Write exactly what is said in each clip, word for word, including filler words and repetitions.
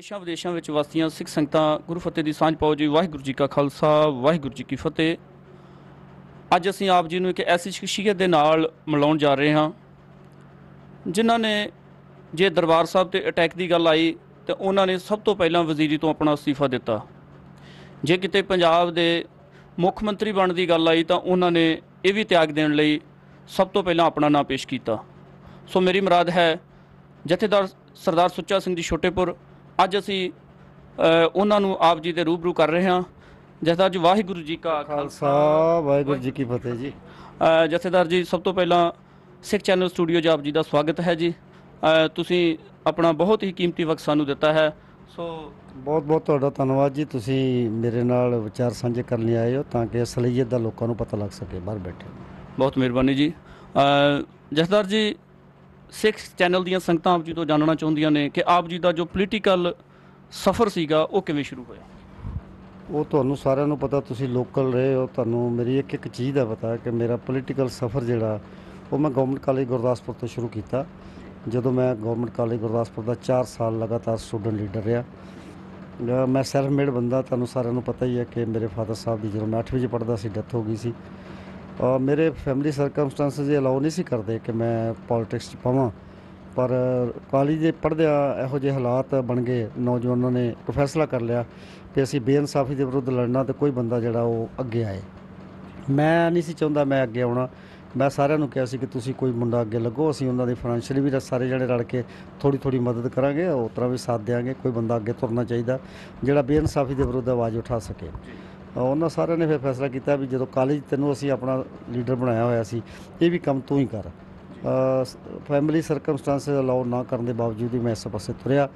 ਦੇਸ਼ਾਂ ਵਿਦੇਸ਼ਾਂ ਵਿੱਚ ਵਸਦੀਆਂ ਸਿੱਖ ਸੰਗਤਾਂ ਗੁਰੂ ਫਤਿਹ ਦੀ ਸਾਂਝ ਪਾਓ ਜੀ। ਵਾਹਿਗੁਰੂ ਜੀ ਕਾ ਖਾਲਸਾ, ਵਾਹਿਗੁਰੂ ਜੀ ਕੀ ਫਤਿਹ। ਅੱਜ ਅਸੀਂ ਆਪ ਜੀ ਨੂੰ ਇੱਕ ਐਸੀ ਸ਼ਖਸੀਅਤ ਦੇ ਨਾਲ ਮਿਲਾਉਣ ਜਾ ਰਹੇ ਹਾਂ ਜਿਨ੍ਹਾਂ ਨੇ, ਜੇ ਦਰਬਾਰ ਸਾਹਿਬ 'ਤੇ ਅਟੈਕ ਦੀ ਗੱਲ ਆਈ ਤਾਂ ਉਹਨਾਂ ਨੇ ਸਭ ਤੋਂ ਪਹਿਲਾਂ ਵਜ਼ੀਰੀ ਤੋਂ ਆਪਣਾ ਅਸਤੀਫਾ ਦਿੱਤਾ। ਜੇ ਕਿਤੇ ਪੰਜਾਬ ਦੇ ਮੁੱਖ ਮੰਤਰੀ ਬਣਨ ਦੀ ਗੱਲ ਆਈ ਤਾਂ ਉਹਨਾਂ ਨੇ ਇਹ ਵੀ ਤਿਆਗ ਦੇਣ ਲਈ ਸਭ ਤੋਂ ਪਹਿਲਾਂ ਆਪਣਾ ਨਾਂ ਪੇਸ਼ ਕੀਤਾ। ਸੋ ਮੇਰੀ ਮੁਰਾਦ ਹੈ ਜਥੇਦਾਰ ਸਰਦਾਰ ਸੁੱਚਾ ਸਿੰਘ ਜੀ ਛੋਟੇਪੁਰ। ਅੱਜ ਅਸੀਂ ਉਹਨਾਂ ਨੂੰ ਆਪ ਜੀ ਦੇ ਰੂਬਰੂ ਕਰ ਰਹੇ ਹਾਂ। ਜਥੇਦਾਰ ਜੀ, ਵਾਹਿਗੁਰੂ ਜੀ ਕਾ ਖਾਲਸਾ, ਵਾਹਿਗੁਰੂ ਜੀ ਕੀ ਫਤਿਹ ਜੀ। ਜਥੇਦਾਰ ਜੀ, ਸਭ ਤੋਂ ਪਹਿਲਾਂ ਸਿੱਖ ਚੈਨਲ ਸਟੂਡੀਓ 'ਚ ਆਪ ਜੀ ਦਾ ਸਵਾਗਤ ਹੈ ਜੀ। ਤੁਸੀਂ ਆਪਣਾ ਬਹੁਤ ਹੀ ਕੀਮਤੀ ਵਕਤ ਸਾਨੂੰ ਦਿੱਤਾ ਹੈ, ਸੋ ਬਹੁਤ ਬਹੁਤ ਤੁਹਾਡਾ ਧੰਨਵਾਦ ਜੀ। ਤੁਸੀਂ ਮੇਰੇ ਨਾਲ ਵਿਚਾਰ ਸਾਂਝੇ ਕਰਨ ਲਈ ਆਏ ਹੋ ਤਾਂ ਕਿ ਅਸਲੀਅਤ ਦਾ ਲੋਕਾਂ ਨੂੰ ਪਤਾ ਲੱਗ ਸਕੇ ਬਾਹਰ ਬੈਠੇ। ਬਹੁਤ ਮਿਹਰਬਾਨੀ ਜੀ। ਜਥੇਦਾਰ ਜੀ, ਸਿੱਖ ਚੈਨਲ ਦੀਆਂ ਸੰਗਤਾਂ ਆਪ ਜੀ ਤੋਂ ਜਾਣਨਾ ਚਾਹੁੰਦੀਆਂ ਨੇ ਕਿ ਆਪ ਜੀ ਦਾ ਜੋ ਪੋਲੀਟੀਕਲ ਸਫ਼ਰ ਸੀਗਾ ਉਹ ਕਿਵੇਂ ਸ਼ੁਰੂ ਹੋਇਆ। ਉਹ ਤੁਹਾਨੂੰ ਸਾਰਿਆਂ ਨੂੰ ਪਤਾ, ਤੁਸੀਂ ਲੋਕਲ ਰਹੇ ਹੋ, ਤੁਹਾਨੂੰ ਮੇਰੀ ਇੱਕ ਇੱਕ ਚੀਜ਼ ਦਾ ਪਤਾ ਕਿ ਮੇਰਾ ਪੋਲੀਟੀਕਲ ਸਫ਼ਰ ਜਿਹੜਾ ਉਹ ਮੈਂ ਗੌਰਮੈਂਟ ਕਾਲਜ ਗੁਰਦਾਸਪੁਰ ਤੋਂ ਸ਼ੁਰੂ ਕੀਤਾ। ਜਦੋਂ ਮੈਂ ਗੌਰਮੈਂਟ ਕਾਲਜ ਗੁਰਦਾਸਪੁਰ ਦਾ ਚਾਰ ਸਾਲ ਲਗਾਤਾਰ ਸਟੂਡੈਂਟ ਲੀਡਰ ਰਿਹਾ। ਮੈਂ ਸੈਲਫ ਮੇਡ ਬੰਦਾ, ਤੁਹਾਨੂੰ ਸਾਰਿਆਂ ਨੂੰ ਪਤਾ ਹੀ ਹੈ ਕਿ ਮੇਰੇ ਫਾਦਰ ਸਾਹਿਬ ਦੀ ਜਦੋਂ ਮੈਂ ਅੱਠਵੀਂ 'ਚ ਪੜ੍ਹਦਾ ਸੀ ਡੈਥ ਹੋ ਗਈ ਸੀ। ਮੇਰੇ ਫੈਮਿਲੀ ਸਰਕਮਸਟੈਂਸਿਸ ਇਹ ਅਲਾਓ ਨਹੀਂ ਸੀ ਕਰਦੇ ਕਿ ਮੈਂ ਪੋਲੀਟਿਕਸ 'ਚ ਪਾਵਾਂ, ਪਰ ਕਾਲਜ ਦੇ ਪੜ੍ਹਦਿਆਂ ਇਹੋ ਜਿਹੇ ਹਾਲਾਤ ਬਣ ਗਏ, ਨੌਜਵਾਨਾਂ ਨੇ ਇੱਕ ਫੈਸਲਾ ਕਰ ਲਿਆ ਕਿ ਅਸੀਂ ਬੇਇਨਸਾਫੀ ਦੇ ਵਿਰੁੱਧ ਲੜਨਾ ਅਤੇ ਕੋਈ ਬੰਦਾ ਜਿਹੜਾ ਉਹ ਅੱਗੇ ਆਏ। ਮੈਂ ਨਹੀਂ ਸੀ ਚਾਹੁੰਦਾ ਮੈਂ ਅੱਗੇ ਆਉਣਾ। ਮੈਂ ਸਾਰਿਆਂ ਨੂੰ ਕਿਹਾ ਸੀ ਕਿ ਤੁਸੀਂ ਕੋਈ ਮੁੰਡਾ ਅੱਗੇ ਲੱਗੋ, ਅਸੀਂ ਉਹਨਾਂ ਦੀ ਫਾਈਨੈਂਸ਼ੀਅਲੀ ਵੀ ਸਾਰੇ ਜਣੇ ਰਲ ਕੇ ਥੋੜ੍ਹੀ ਥੋੜ੍ਹੀ ਮਦਦ ਕਰਾਂਗੇ, ਉਸ ਤਰ੍ਹਾਂ ਵੀ ਸਾਥ ਦਿਆਂਗੇ। ਕੋਈ ਬੰਦਾ ਅੱਗੇ ਤੁਰਨਾ ਚਾਹੀਦਾ ਜਿਹੜਾ ਬੇਇਨਸਾਫੀ ਦੇ ਵਿਰੁੱਧ ਆਵਾਜ਼ ਉਠਾ ਸਕੇ। ਉਹਨਾਂ ਸਾਰਿਆਂ ਨੇ ਫਿਰ ਫੈਸਲਾ ਕੀਤਾ ਵੀ ਜਦੋਂ ਕਾਲਜ ਤੈਨੂੰ ਅਸੀਂ ਆਪਣਾ ਲੀਡਰ ਬਣਾਇਆ ਹੋਇਆ ਸੀ, ਇਹ ਵੀ ਕੰਮ ਤੂੰ ਹੀ ਕਰ। ਫੈਮਿਲੀ ਸਰਕਮਸਟੈਂਸਿਸ ਅਲਾਓ ਨਾ ਕਰਨ ਦੇ ਬਾਵਜੂਦ ਵੀ ਮੈਂ ਇਸ ਪਾਸੇ ਤੁਰਿਆ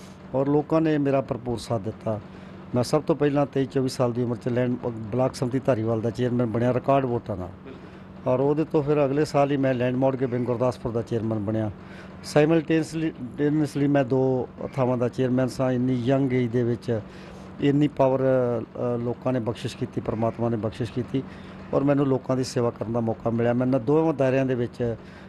ਔਰ ਲੋਕਾਂ ਨੇ ਮੇਰਾ ਭਰਪੂਰ ਸਾਥ ਦਿੱਤਾ। ਮੈਂ ਸਭ ਤੋਂ ਪਹਿਲਾਂ ਤੇਈ ਚੌਵੀ ਸਾਲ ਦੀ ਉਮਰ 'ਚ ਲੈਂਡ ਬਲਾਕ ਸਮਿਤੀ ਧਾਰੀਵਾਲ ਦਾ ਚੇਅਰਮੈਨ ਬਣਿਆ ਰਿਕਾਰਡ ਵੋਟਾਂ ਨਾਲ, ਔਰ ਉਹਦੇ ਤੋਂ ਫਿਰ ਅਗਲੇ ਸਾਲ ਹੀ ਮੈਂ ਲੈਂਡ ਮੌਰਗੇਜ ਬੈਂਕ ਗੁਰਦਾਸਪੁਰ ਦਾ ਚੇਅਰਮੈਨ ਬਣਿਆ। ਸਾਈਮਲਟੇਨੀਅਸਲੀ ਟੇਨੀਅਸਲੀ ਮੈਂ ਦੋ ਥਾਵਾਂ ਦਾ ਚੇਅਰਮੈਨ ਸਾਂ। ਇੰਨੀ ਯੰਗ ਏਜ ਦੇ ਵਿੱਚ ਇੰਨੀ ਪਾਵਰ ਲੋਕਾਂ ਨੇ ਬਖਸ਼ਿਸ਼ ਕੀਤੀ, ਪਰਮਾਤਮਾ ਨੇ ਬਖਸ਼ਿਸ਼ ਕੀਤੀ ਔਰ ਮੈਨੂੰ ਲੋਕਾਂ ਦੀ ਸੇਵਾ ਕਰਨ ਦਾ ਮੌਕਾ ਮਿਲਿਆ। ਮੈਂ ਇਹਨਾਂ ਦੋਵਾਂ ਦਾਇਰਿਆਂ ਦੇ ਵਿੱਚ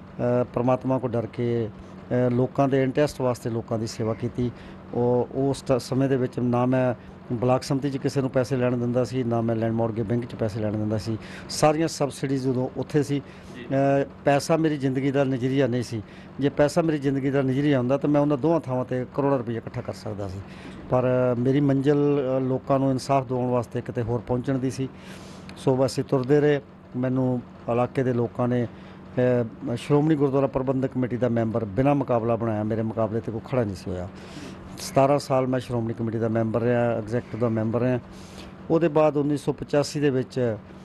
ਪਰਮਾਤਮਾ ਕੋਲ ਡਰ ਕੇ ਲੋਕਾਂ ਦੇ ਇੰਟਰਸਟ ਵਾਸਤੇ ਲੋਕਾਂ ਦੀ ਸੇਵਾ ਕੀਤੀ। ਉਹ ਉਸ ਸਮੇਂ ਦੇ ਵਿੱਚ ਨਾ ਮੈਂ ਬਲਾਕ ਸਮਿਤੀ 'ਚ ਕਿਸੇ ਨੂੰ ਪੈਸੇ ਲੈਣ ਦਿੰਦਾ ਸੀ, ਨਾ ਮੈਂ ਲੈਂਡ ਮੌਰਗੇਜ ਬੈਂਕ 'ਚ ਪੈਸੇ ਲੈਣ ਦਿੰਦਾ ਸੀ। ਸਾਰੀਆਂ ਸਬਸਿਡੀਜ਼ ਉਦੋਂ ਉੱਥੇ ਸੀ। ਪੈਸਾ ਮੇਰੀ ਜ਼ਿੰਦਗੀ ਦਾ ਨਜ਼ਰੀਆ ਨਹੀਂ ਸੀ। ਜੇ ਪੈਸਾ ਮੇਰੀ ਜ਼ਿੰਦਗੀ ਦਾ ਨਜ਼ਰੀਆ ਹੁੰਦਾ ਤਾਂ ਮੈਂ ਉਹਨਾਂ ਦੋਵਾਂ ਥਾਵਾਂ 'ਤੇ ਕਰੋੜਾਂ ਰੁਪਏ ਇਕੱਠਾ ਕਰ ਸਕਦਾ ਸੀ, ਪਰ ਮੇਰੀ ਮੰਜ਼ਿਲ ਲੋਕਾਂ ਨੂੰ ਇਨਸਾਫ ਦਿਵਾਉਣ ਵਾਸਤੇ ਕਿਤੇ ਹੋਰ ਪਹੁੰਚਣ ਦੀ ਸੀ। ਸੋ ਅਸੀਂ ਤੁਰਦੇ ਰਹੇ। ਮੈਨੂੰ ਇਲਾਕੇ ਦੇ ਲੋਕਾਂ ਨੇ ਸ਼੍ਰੋਮਣੀ ਗੁਰਦੁਆਰਾ ਪ੍ਰਬੰਧਕ ਕਮੇਟੀ ਦਾ ਮੈਂਬਰ ਬਿਨਾਂ ਮੁਕਾਬਲਾ ਬਣਾਇਆ। ਮੇਰੇ ਮੁਕਾਬਲੇ 'ਤੇ ਕੋਈ ਖੜਾ ਨਹੀਂ ਸੀ ਹੋਇਆ। ਸਤਾਰਾਂ ਸਾਲ ਮੈਂ ਸ਼੍ਰੋਮਣੀ ਕਮੇਟੀ ਦਾ ਮੈਂਬਰ ਰਿਹਾ, ਐਗਜ਼ੈਕਟਿਵ ਦਾ ਮੈਂਬਰ ਰਿਹਾ। ਉਹਦੇ ਬਾਅਦ ਉੱਨੀ ਸੌ ਪਚਾਸੀ ਦੇ ਵਿੱਚ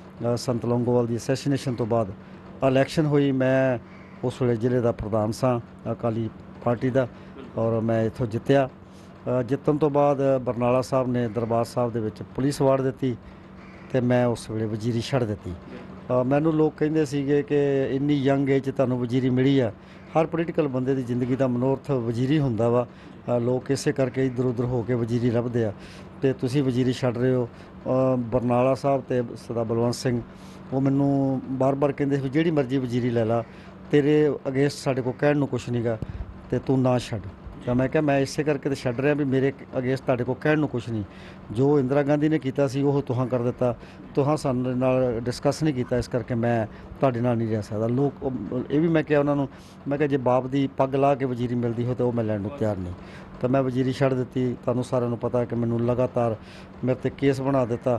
ਸੰਤ ਲੌਂਗੋਵਾਲ ਦੀ ਅਸੈਸੀਨੇਸ਼ਨ ਤੋਂ ਬਾਅਦ ਇਲੈਕਸ਼ਨ ਹੋਈ। ਮੈਂ ਉਸ ਵੇਲੇ ਜ਼ਿਲ੍ਹੇ ਦਾ ਪ੍ਰਧਾਨ ਸਾਂ ਅਕਾਲੀ ਪਾਰਟੀ ਦਾ ਔਰ ਮੈਂ ਇੱਥੋਂ ਜਿੱਤਿਆ। ਜਿੱਤਣ ਤੋਂ ਬਾਅਦ ਬਰਨਾਲਾ ਸਾਹਿਬ ਨੇ ਦਰਬਾਰ ਸਾਹਿਬ ਦੇ ਵਿੱਚ ਪੁਲਿਸ ਵਾੜ ਦਿੱਤੀ ਅਤੇ ਮੈਂ ਉਸ ਵੇਲੇ ਵਜ਼ੀਰੀ ਛੱਡ ਦਿੱਤੀ। ਮੈਨੂੰ ਲੋਕ ਕਹਿੰਦੇ ਸੀਗੇ ਕਿ ਇੰਨੀ ਯੰਗ ਏਜ 'ਚ ਤੁਹਾਨੂੰ ਵਜ਼ੀਰੀ ਮਿਲੀ ਆ। ਹਰ ਪੋਲੀਟੀਕਲ ਬੰਦੇ ਦੀ ਜ਼ਿੰਦਗੀ ਦਾ ਮਨੋਰਥ ਵਜ਼ੀਰੀ ਹੁੰਦਾ ਵਾ। ਲੋਕ ਇਸੇ ਕਰਕੇ ਇੱਧਰ ਉੱਧਰ ਹੋ ਕੇ ਵਜ਼ੀਰੀ ਲੱਭਦੇ ਆ ਅਤੇ ਤੁਸੀਂ ਵਜ਼ੀਰੀ ਛੱਡ ਰਹੇ ਹੋ। ਬਰਨਾਲਾ ਸਾਹਿਬ ਅਤੇ ਸਰਦਾਰ ਬਲਵੰਤ ਸਿੰਘ ਉਹ ਮੈਨੂੰ ਬਾਰ ਬਾਰ ਕਹਿੰਦੇ ਸੀ ਜਿਹੜੀ ਮਰਜ਼ੀ ਵਜ਼ੀਰੀ ਲੈ ਲਾ, ਤੇਰੇ ਅਗੇਂਸਟ ਸਾਡੇ ਕੋਲ ਕਹਿਣ ਨੂੰ ਕੁਛ ਨਹੀਂ ਗਾ ਅਤੇ ਤੂੰ ਨਾ ਛੱਡ। ਤਾਂ ਮੈਂ ਕਿਹਾ ਮੈਂ ਇਸੇ ਕਰਕੇ ਤਾਂ ਛੱਡ ਰਿਹਾ ਵੀ ਮੇਰੇ ਅਗੇਂਸਟ ਤੁਹਾਡੇ ਕੋਲ ਕਹਿਣ ਨੂੰ ਕੁਛ ਨਹੀਂ। ਜੋ ਇੰਦਰਾ ਗਾਂਧੀ ਨੇ ਕੀਤਾ ਸੀ ਉਹ ਤੁਹਾਂ ਕਰ ਦਿੱਤਾ, ਤੁਹਾਂ ਸਾਡੇ ਨਾਲ ਡਿਸਕਸ ਨਹੀਂ ਕੀਤਾ, ਇਸ ਕਰਕੇ ਮੈਂ ਤੁਹਾਡੇ ਨਾਲ ਨਹੀਂ ਰਹਿ ਸਕਦਾ। ਲੋਕ ਇਹ ਵੀ ਮੈਂ ਕਿਹਾ ਉਹਨਾਂ ਨੂੰ, ਮੈਂ ਕਿਹਾ ਜੇ ਬਾਪ ਦੀ ਪੱਗ ਲਾ ਕੇ ਵਜ਼ੀਰੀ ਮਿਲਦੀ ਹੋ ਤਾਂ ਉਹ ਮੈਂ ਲੈਣ ਨੂੰ ਤਿਆਰ ਨਹੀਂ। ਤਾਂ ਮੈਂ ਵਜ਼ੀਰੀ ਛੱਡ ਦਿੱਤੀ। ਤੁਹਾਨੂੰ ਸਾਰਿਆਂ ਨੂੰ ਪਤਾ ਕਿ ਮੈਨੂੰ ਲਗਾਤਾਰ ਮੇਰੇ 'ਤੇ ਕੇਸ ਬਣਾ ਦਿੱਤਾ,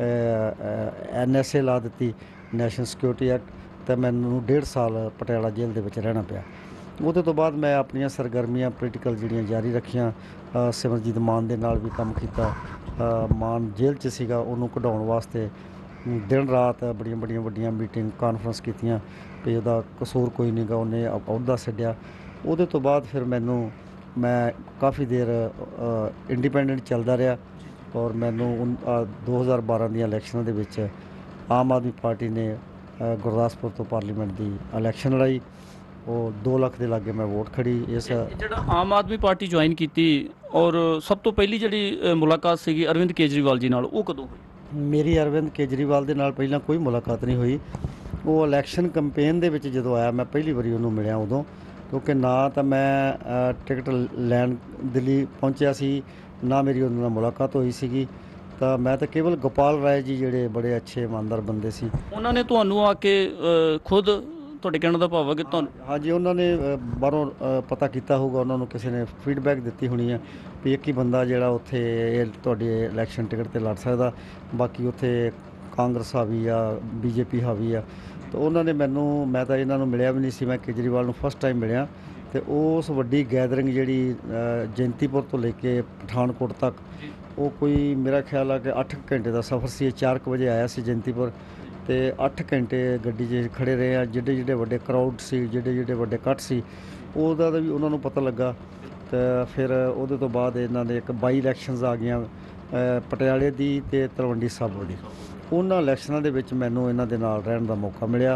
ਐਨ ਐਸ ਏ ਲਾ ਦਿੱਤੀ, ਨੈਸ਼ਨਲ ਸਿਕਿਉਰਿਟੀ ਐਕਟ, ਅਤੇ ਮੈਨੂੰ ਡੇਢ ਸਾਲ ਪਟਿਆਲਾ ਜੇਲ੍ਹ ਦੇ ਵਿੱਚ ਰਹਿਣਾ ਪਿਆ। ਉਹਦੇ ਤੋਂ ਬਾਅਦ ਮੈਂ ਆਪਣੀਆਂ ਸਰਗਰਮੀਆਂ ਪੋਲੀਟੀਕਲ ਜਿਹੜੀਆਂ ਜਾਰੀ ਰੱਖੀਆਂ। ਸਿਮਰਜੀਤ ਮਾਨ ਦੇ ਨਾਲ ਵੀ ਕੰਮ ਕੀਤਾ। ਮਾਨ ਜੇਲ੍ਹ 'ਚ ਸੀਗਾ, ਉਹਨੂੰ ਕਢਾਉਣ ਵਾਸਤੇ ਦਿਨ ਰਾਤ ਬੜੀਆਂ ਬੜੀਆਂ ਵੱਡੀਆਂ ਮੀਟਿੰਗ ਕਾਨਫਰੰਸ ਕੀਤੀਆਂ ਵੀ ਉਹਦਾ ਕਸੂਰ ਕੋਈ ਨਹੀਂ ਗਾ, ਉਹਨੇ ਅਹੁਦਾ ਛੱਡਿਆ। ਉਹਦੇ ਤੋਂ ਬਾਅਦ ਫਿਰ ਮੈਨੂੰ ਮੈਂ ਕਾਫੀ ਦੇਰ ਇੰਡੀਪੈਂਡੈਂਟ ਚੱਲਦਾ ਰਿਹਾ ਔਰ ਮੈਨੂੰ ਦੋ ਹਜ਼ਾਰ ਬਾਰਾਂ ਦੀਆਂ ਇਲੈਕਸ਼ਨਾਂ ਦੇ ਵਿੱਚ ਆਮ ਆਦਮੀ ਪਾਰਟੀ ਨੇ ਗੁਰਦਾਸਪੁਰ ਤੋਂ ਪਾਰਲੀਮੈਂਟ ਦੀ ਇਲੈਕਸ਼ਨ ਲੜਾਈ। ਉਹ ਦੋ ਲੱਖ ਦੇ ਲਾਗੇ ਮੈਂ ਵੋਟ ਖੜੀ। ਇਸ ਜਿਹੜਾ ਆਮ ਆਦਮੀ ਪਾਰਟੀ ਜੁਆਇਨ ਕੀਤੀ ਔਰ ਸਭ ਤੋਂ ਪਹਿਲੀ ਜਿਹੜੀ ਮੁਲਾਕਾਤ ਸੀਗੀ ਅਰਵਿੰਦ ਕੇਜਰੀਵਾਲ ਜੀ ਨਾਲ, ਉਹ ਕਦੋਂ ਹੋਈ? ਮੇਰੀ ਅਰਵਿੰਦ ਕੇਜਰੀਵਾਲ ਦੇ ਨਾਲ ਪਹਿਲਾਂ ਕੋਈ ਮੁਲਾਕਾਤ ਨਹੀਂ ਹੋਈ। ਉਹ ਇਲੈਕਸ਼ਨ ਕੰਪੇਨ ਦੇ ਵਿੱਚ ਜਦੋਂ ਆਇਆ ਮੈਂ ਪਹਿਲੀ ਵਾਰੀ ਉਹਨੂੰ ਮਿਲਿਆ ਉਦੋਂ, ਕਿਉਂਕਿ ਨਾ ਤਾਂ ਮੈਂ ਅ, ਟਿਕਟ ਲੈਣ ਦਿੱਲੀ ਪਹੁੰਚਿਆ ਸੀ, ਨਾ ਮੇਰੀ ਉਹਨਾਂ ਨਾਲ ਮੁਲਾਕਾਤ ਹੋਈ ਸੀਗੀ। ਤਾਂ ਮੈਂ ਤਾਂ ਕੇਵਲ ਗੋਪਾਲ ਰਾਏ ਜੀ ਜਿਹੜੇ ਬੜੇ ਅੱਛੇ ਇਮਾਨਦਾਰ ਬੰਦੇ ਸੀ। ਉਹਨਾਂ ਨੇ ਤੁਹਾਨੂੰ ਆ ਕੇ ਅ, ਖੁਦ, ਤੁਹਾਡੇ ਕਹਿਣ ਦਾ ਭਾਵ ਹੈ ਕਿ ਤੁਹਾਨੂੰ ਹਾਂਜੀ, ਉਹਨਾਂ ਨੇ ਅ, ਬਾਹਰੋਂ ਅ, ਪਤਾ ਕੀਤਾ ਹੋਊਗਾ, ਉਹਨਾਂ ਨੂੰ ਕਿਸੇ ਨੇ ਫੀਡਬੈਕ ਦਿੱਤੀ ਹੋਣੀ ਹੈ ਵੀ ਇੱਕ ਹੀ ਬੰਦਾ ਜਿਹੜਾ ਉੱਥੇ ਇਹ ਤੁਹਾਡੀ ਇਲੈਕਸ਼ਨ ਟਿਕਟ ਤੇ ਲੜ ਸਕਦਾ, ਬਾਕੀ ਉੱਥੇ ਕਾਂਗਰਸ ਹਾਵੀ ਆ, ਬੀਜੇਪੀ ਹਾਵੀ ਆ। ਤਾਂ ਉਹਨਾਂ ਨੇ ਮੈਨੂੰ, ਮੈਂ ਤਾਂ ਇਹਨਾਂ ਨੂੰ ਮਿਲਿਆ ਵੀ ਨਹੀਂ ਸੀ, ਮੈਂ ਕੇਜਰੀਵਾਲ ਨੂੰ ਫਸਟ ਟਾਈਮ ਮਿਲਿਆ। ਤੇ ਉਸ ਵੱਡੀ ਗੈਦਰਿੰਗ ਜਿਹੜੀ ਅ, ਜੈਂਤੀਪੁਰ ਤੋਂ ਲੈ ਕੇ ਪਠਾਨਕੋਟ ਤੱਕ, ਉਹ ਕੋਈ ਮੇਰਾ ਖਿਆਲ ਆ ਕਿ ਅੱਠ ਘੰਟੇ ਦਾ ਸਫ਼ਰ ਸੀ। ਚਾਰ ਕੁ ਵਜੇ ਆਇਆ ਸੀ ਜੈਂਤੀਪੁਰ, ਤੇ ਅੱਠ ਘੰਟੇ ਗੱਡੀ 'ਚ ਖੜ੍ਹੇ ਰਹੇ ਆ। ਜਿਹੜੇ ਜਿਹੜੇ ਵੱਡੇ ਕਰਾਊਡ ਸੀ, ਜਿਹੜੇ ਜਿਹੜੇ ਵੱਡੇ ਇਕੱਠ ਸੀ, ਉਹਦਾ ਤਾਂ ਵੀ ਉਹਨਾਂ ਨੂੰ ਪਤਾ ਲੱਗਾ। ਤੇ ਫਿਰ ਉਹਦੇ ਤੋਂ ਬਾਅਦ ਇਹਨਾਂ ਦੇ ਇੱਕ ਬਾਈ ਇਲੈਕਸ਼ਨਸ ਆ ਗਈਆਂ, ਅ, ਪਟਿਆਲੇ ਦੀ ਅਤੇ ਤਲਵੰਡੀ ਸਾਬੋ ਦੀ। ਉਹਨਾਂ ਇਲੈਕਸ਼ਨਾਂ ਦੇ ਵਿੱਚ ਮੈਨੂੰ ਇਹਨਾਂ ਦੇ ਨਾਲ ਰਹਿਣ ਦਾ ਮੌਕਾ ਮਿਲਿਆ।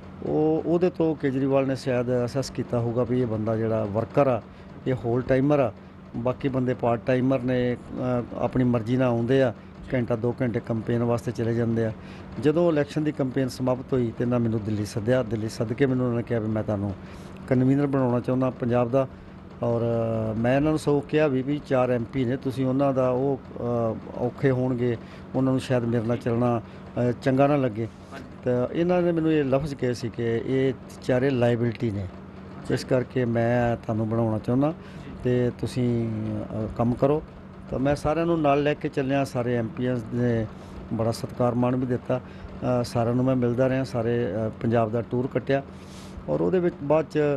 ਉਹ ਉਹਦੇ ਤੋਂ ਕੇਜਰੀਵਾਲ ਨੇ ਸ਼ਾਇਦ ਅਸੈਸ ਕੀਤਾ ਹੋਊਗਾ ਵੀ ਇਹ ਬੰਦਾ ਜਿਹੜਾ ਵਰਕਰ ਆ, ਇਹ ਹੋਲ ਟਾਈਮਰ ਆ। ਬਾਕੀ ਬੰਦੇ ਪਾਰਟ ਟਾਈਮਰ ਨੇ, ਅ, ਆਪਣੀ ਮਰਜ਼ੀ ਨਾਲ ਆਉਂਦੇ ਆ, ਘੰਟਾ ਦੋ ਘੰਟੇ ਕੰਪੇਨ ਵਾਸਤੇ ਚਲੇ ਜਾਂਦੇ ਆ। ਜਦੋਂ ਇਲੈਕਸ਼ਨ ਦੀ ਕੰਪੇਨ ਸਮਾਪਤ ਹੋਈ ਤੇ ਇਹਨਾਂ ਮੈਨੂੰ ਦਿੱਲੀ ਸੱਦਿਆ। ਦਿੱਲੀ ਸੱਦ ਕੇ ਮੈਨੂੰ ਉਹਨਾਂ ਨੇ ਕਿਹਾ ਵੀ ਮੈਂ ਤੁਹਾਨੂੰ ਕਨਵੀਨਰ ਬਣਾਉਣਾ ਚਾਹੁੰਦਾ ਪੰਜਾਬ ਦਾ। ਔਰ ਮੈਂ ਇਹਨਾਂ ਨੂੰ ਸਗੋਂ ਕਿਹਾ ਵੀ ਵੀ ਚਾਰ ਐਮ ਪੀ ਨੇ, ਤੁਸੀਂ ਉਹਨਾਂ ਦਾ ਉਹ ਅ, ਔਖੇ ਹੋਣਗੇ, ਉਹਨਾਂ ਨੂੰ ਸ਼ਾਇਦ ਮੇਰੇ ਨਾਲ ਚੱਲਣਾ ਅ, ਚੰਗਾ ਨਾ ਲੱਗੇ। ਤਾਂ ਇਹਨਾਂ ਨੇ ਮੈਨੂੰ ਇਹ ਲਫ਼ਜ਼ ਕਹੇ ਸੀ ਕਿ ਇਹ ਚਾਰੇ ਲਾਇਬਿਲਟੀ ਨੇ, ਇਸ ਕਰਕੇ ਮੈਂ ਤੁਹਾਨੂੰ ਬਣਾਉਣਾ ਚਾਹੁੰਦਾ ਤੇ ਤੁਸੀਂ ਅ, ਕੰਮ ਕਰੋ। ਤਾਂ ਮੈਂ ਸਾਰਿਆਂ ਨੂੰ ਨਾਲ ਲੈ ਕੇ ਚੱਲਿਆ। ਸਾਰੇ ਐਮ ਪੀਆਂ ਨੇ ਬੜਾ ਸਤਿਕਾਰ ਮਾਣ ਵੀ ਦਿੱਤਾ। ਅ, ਸਾਰਿਆਂ ਨੂੰ ਮੈਂ ਮਿਲਦਾ ਰਿਹਾ, ਸਾਰੇ ਅ, ਪੰਜਾਬ ਦਾ ਟੂਰ ਕੱਟਿਆ। ਔਰ ਉਹਦੇ ਵਿੱਚ ਬਾਅਦ 'ਚ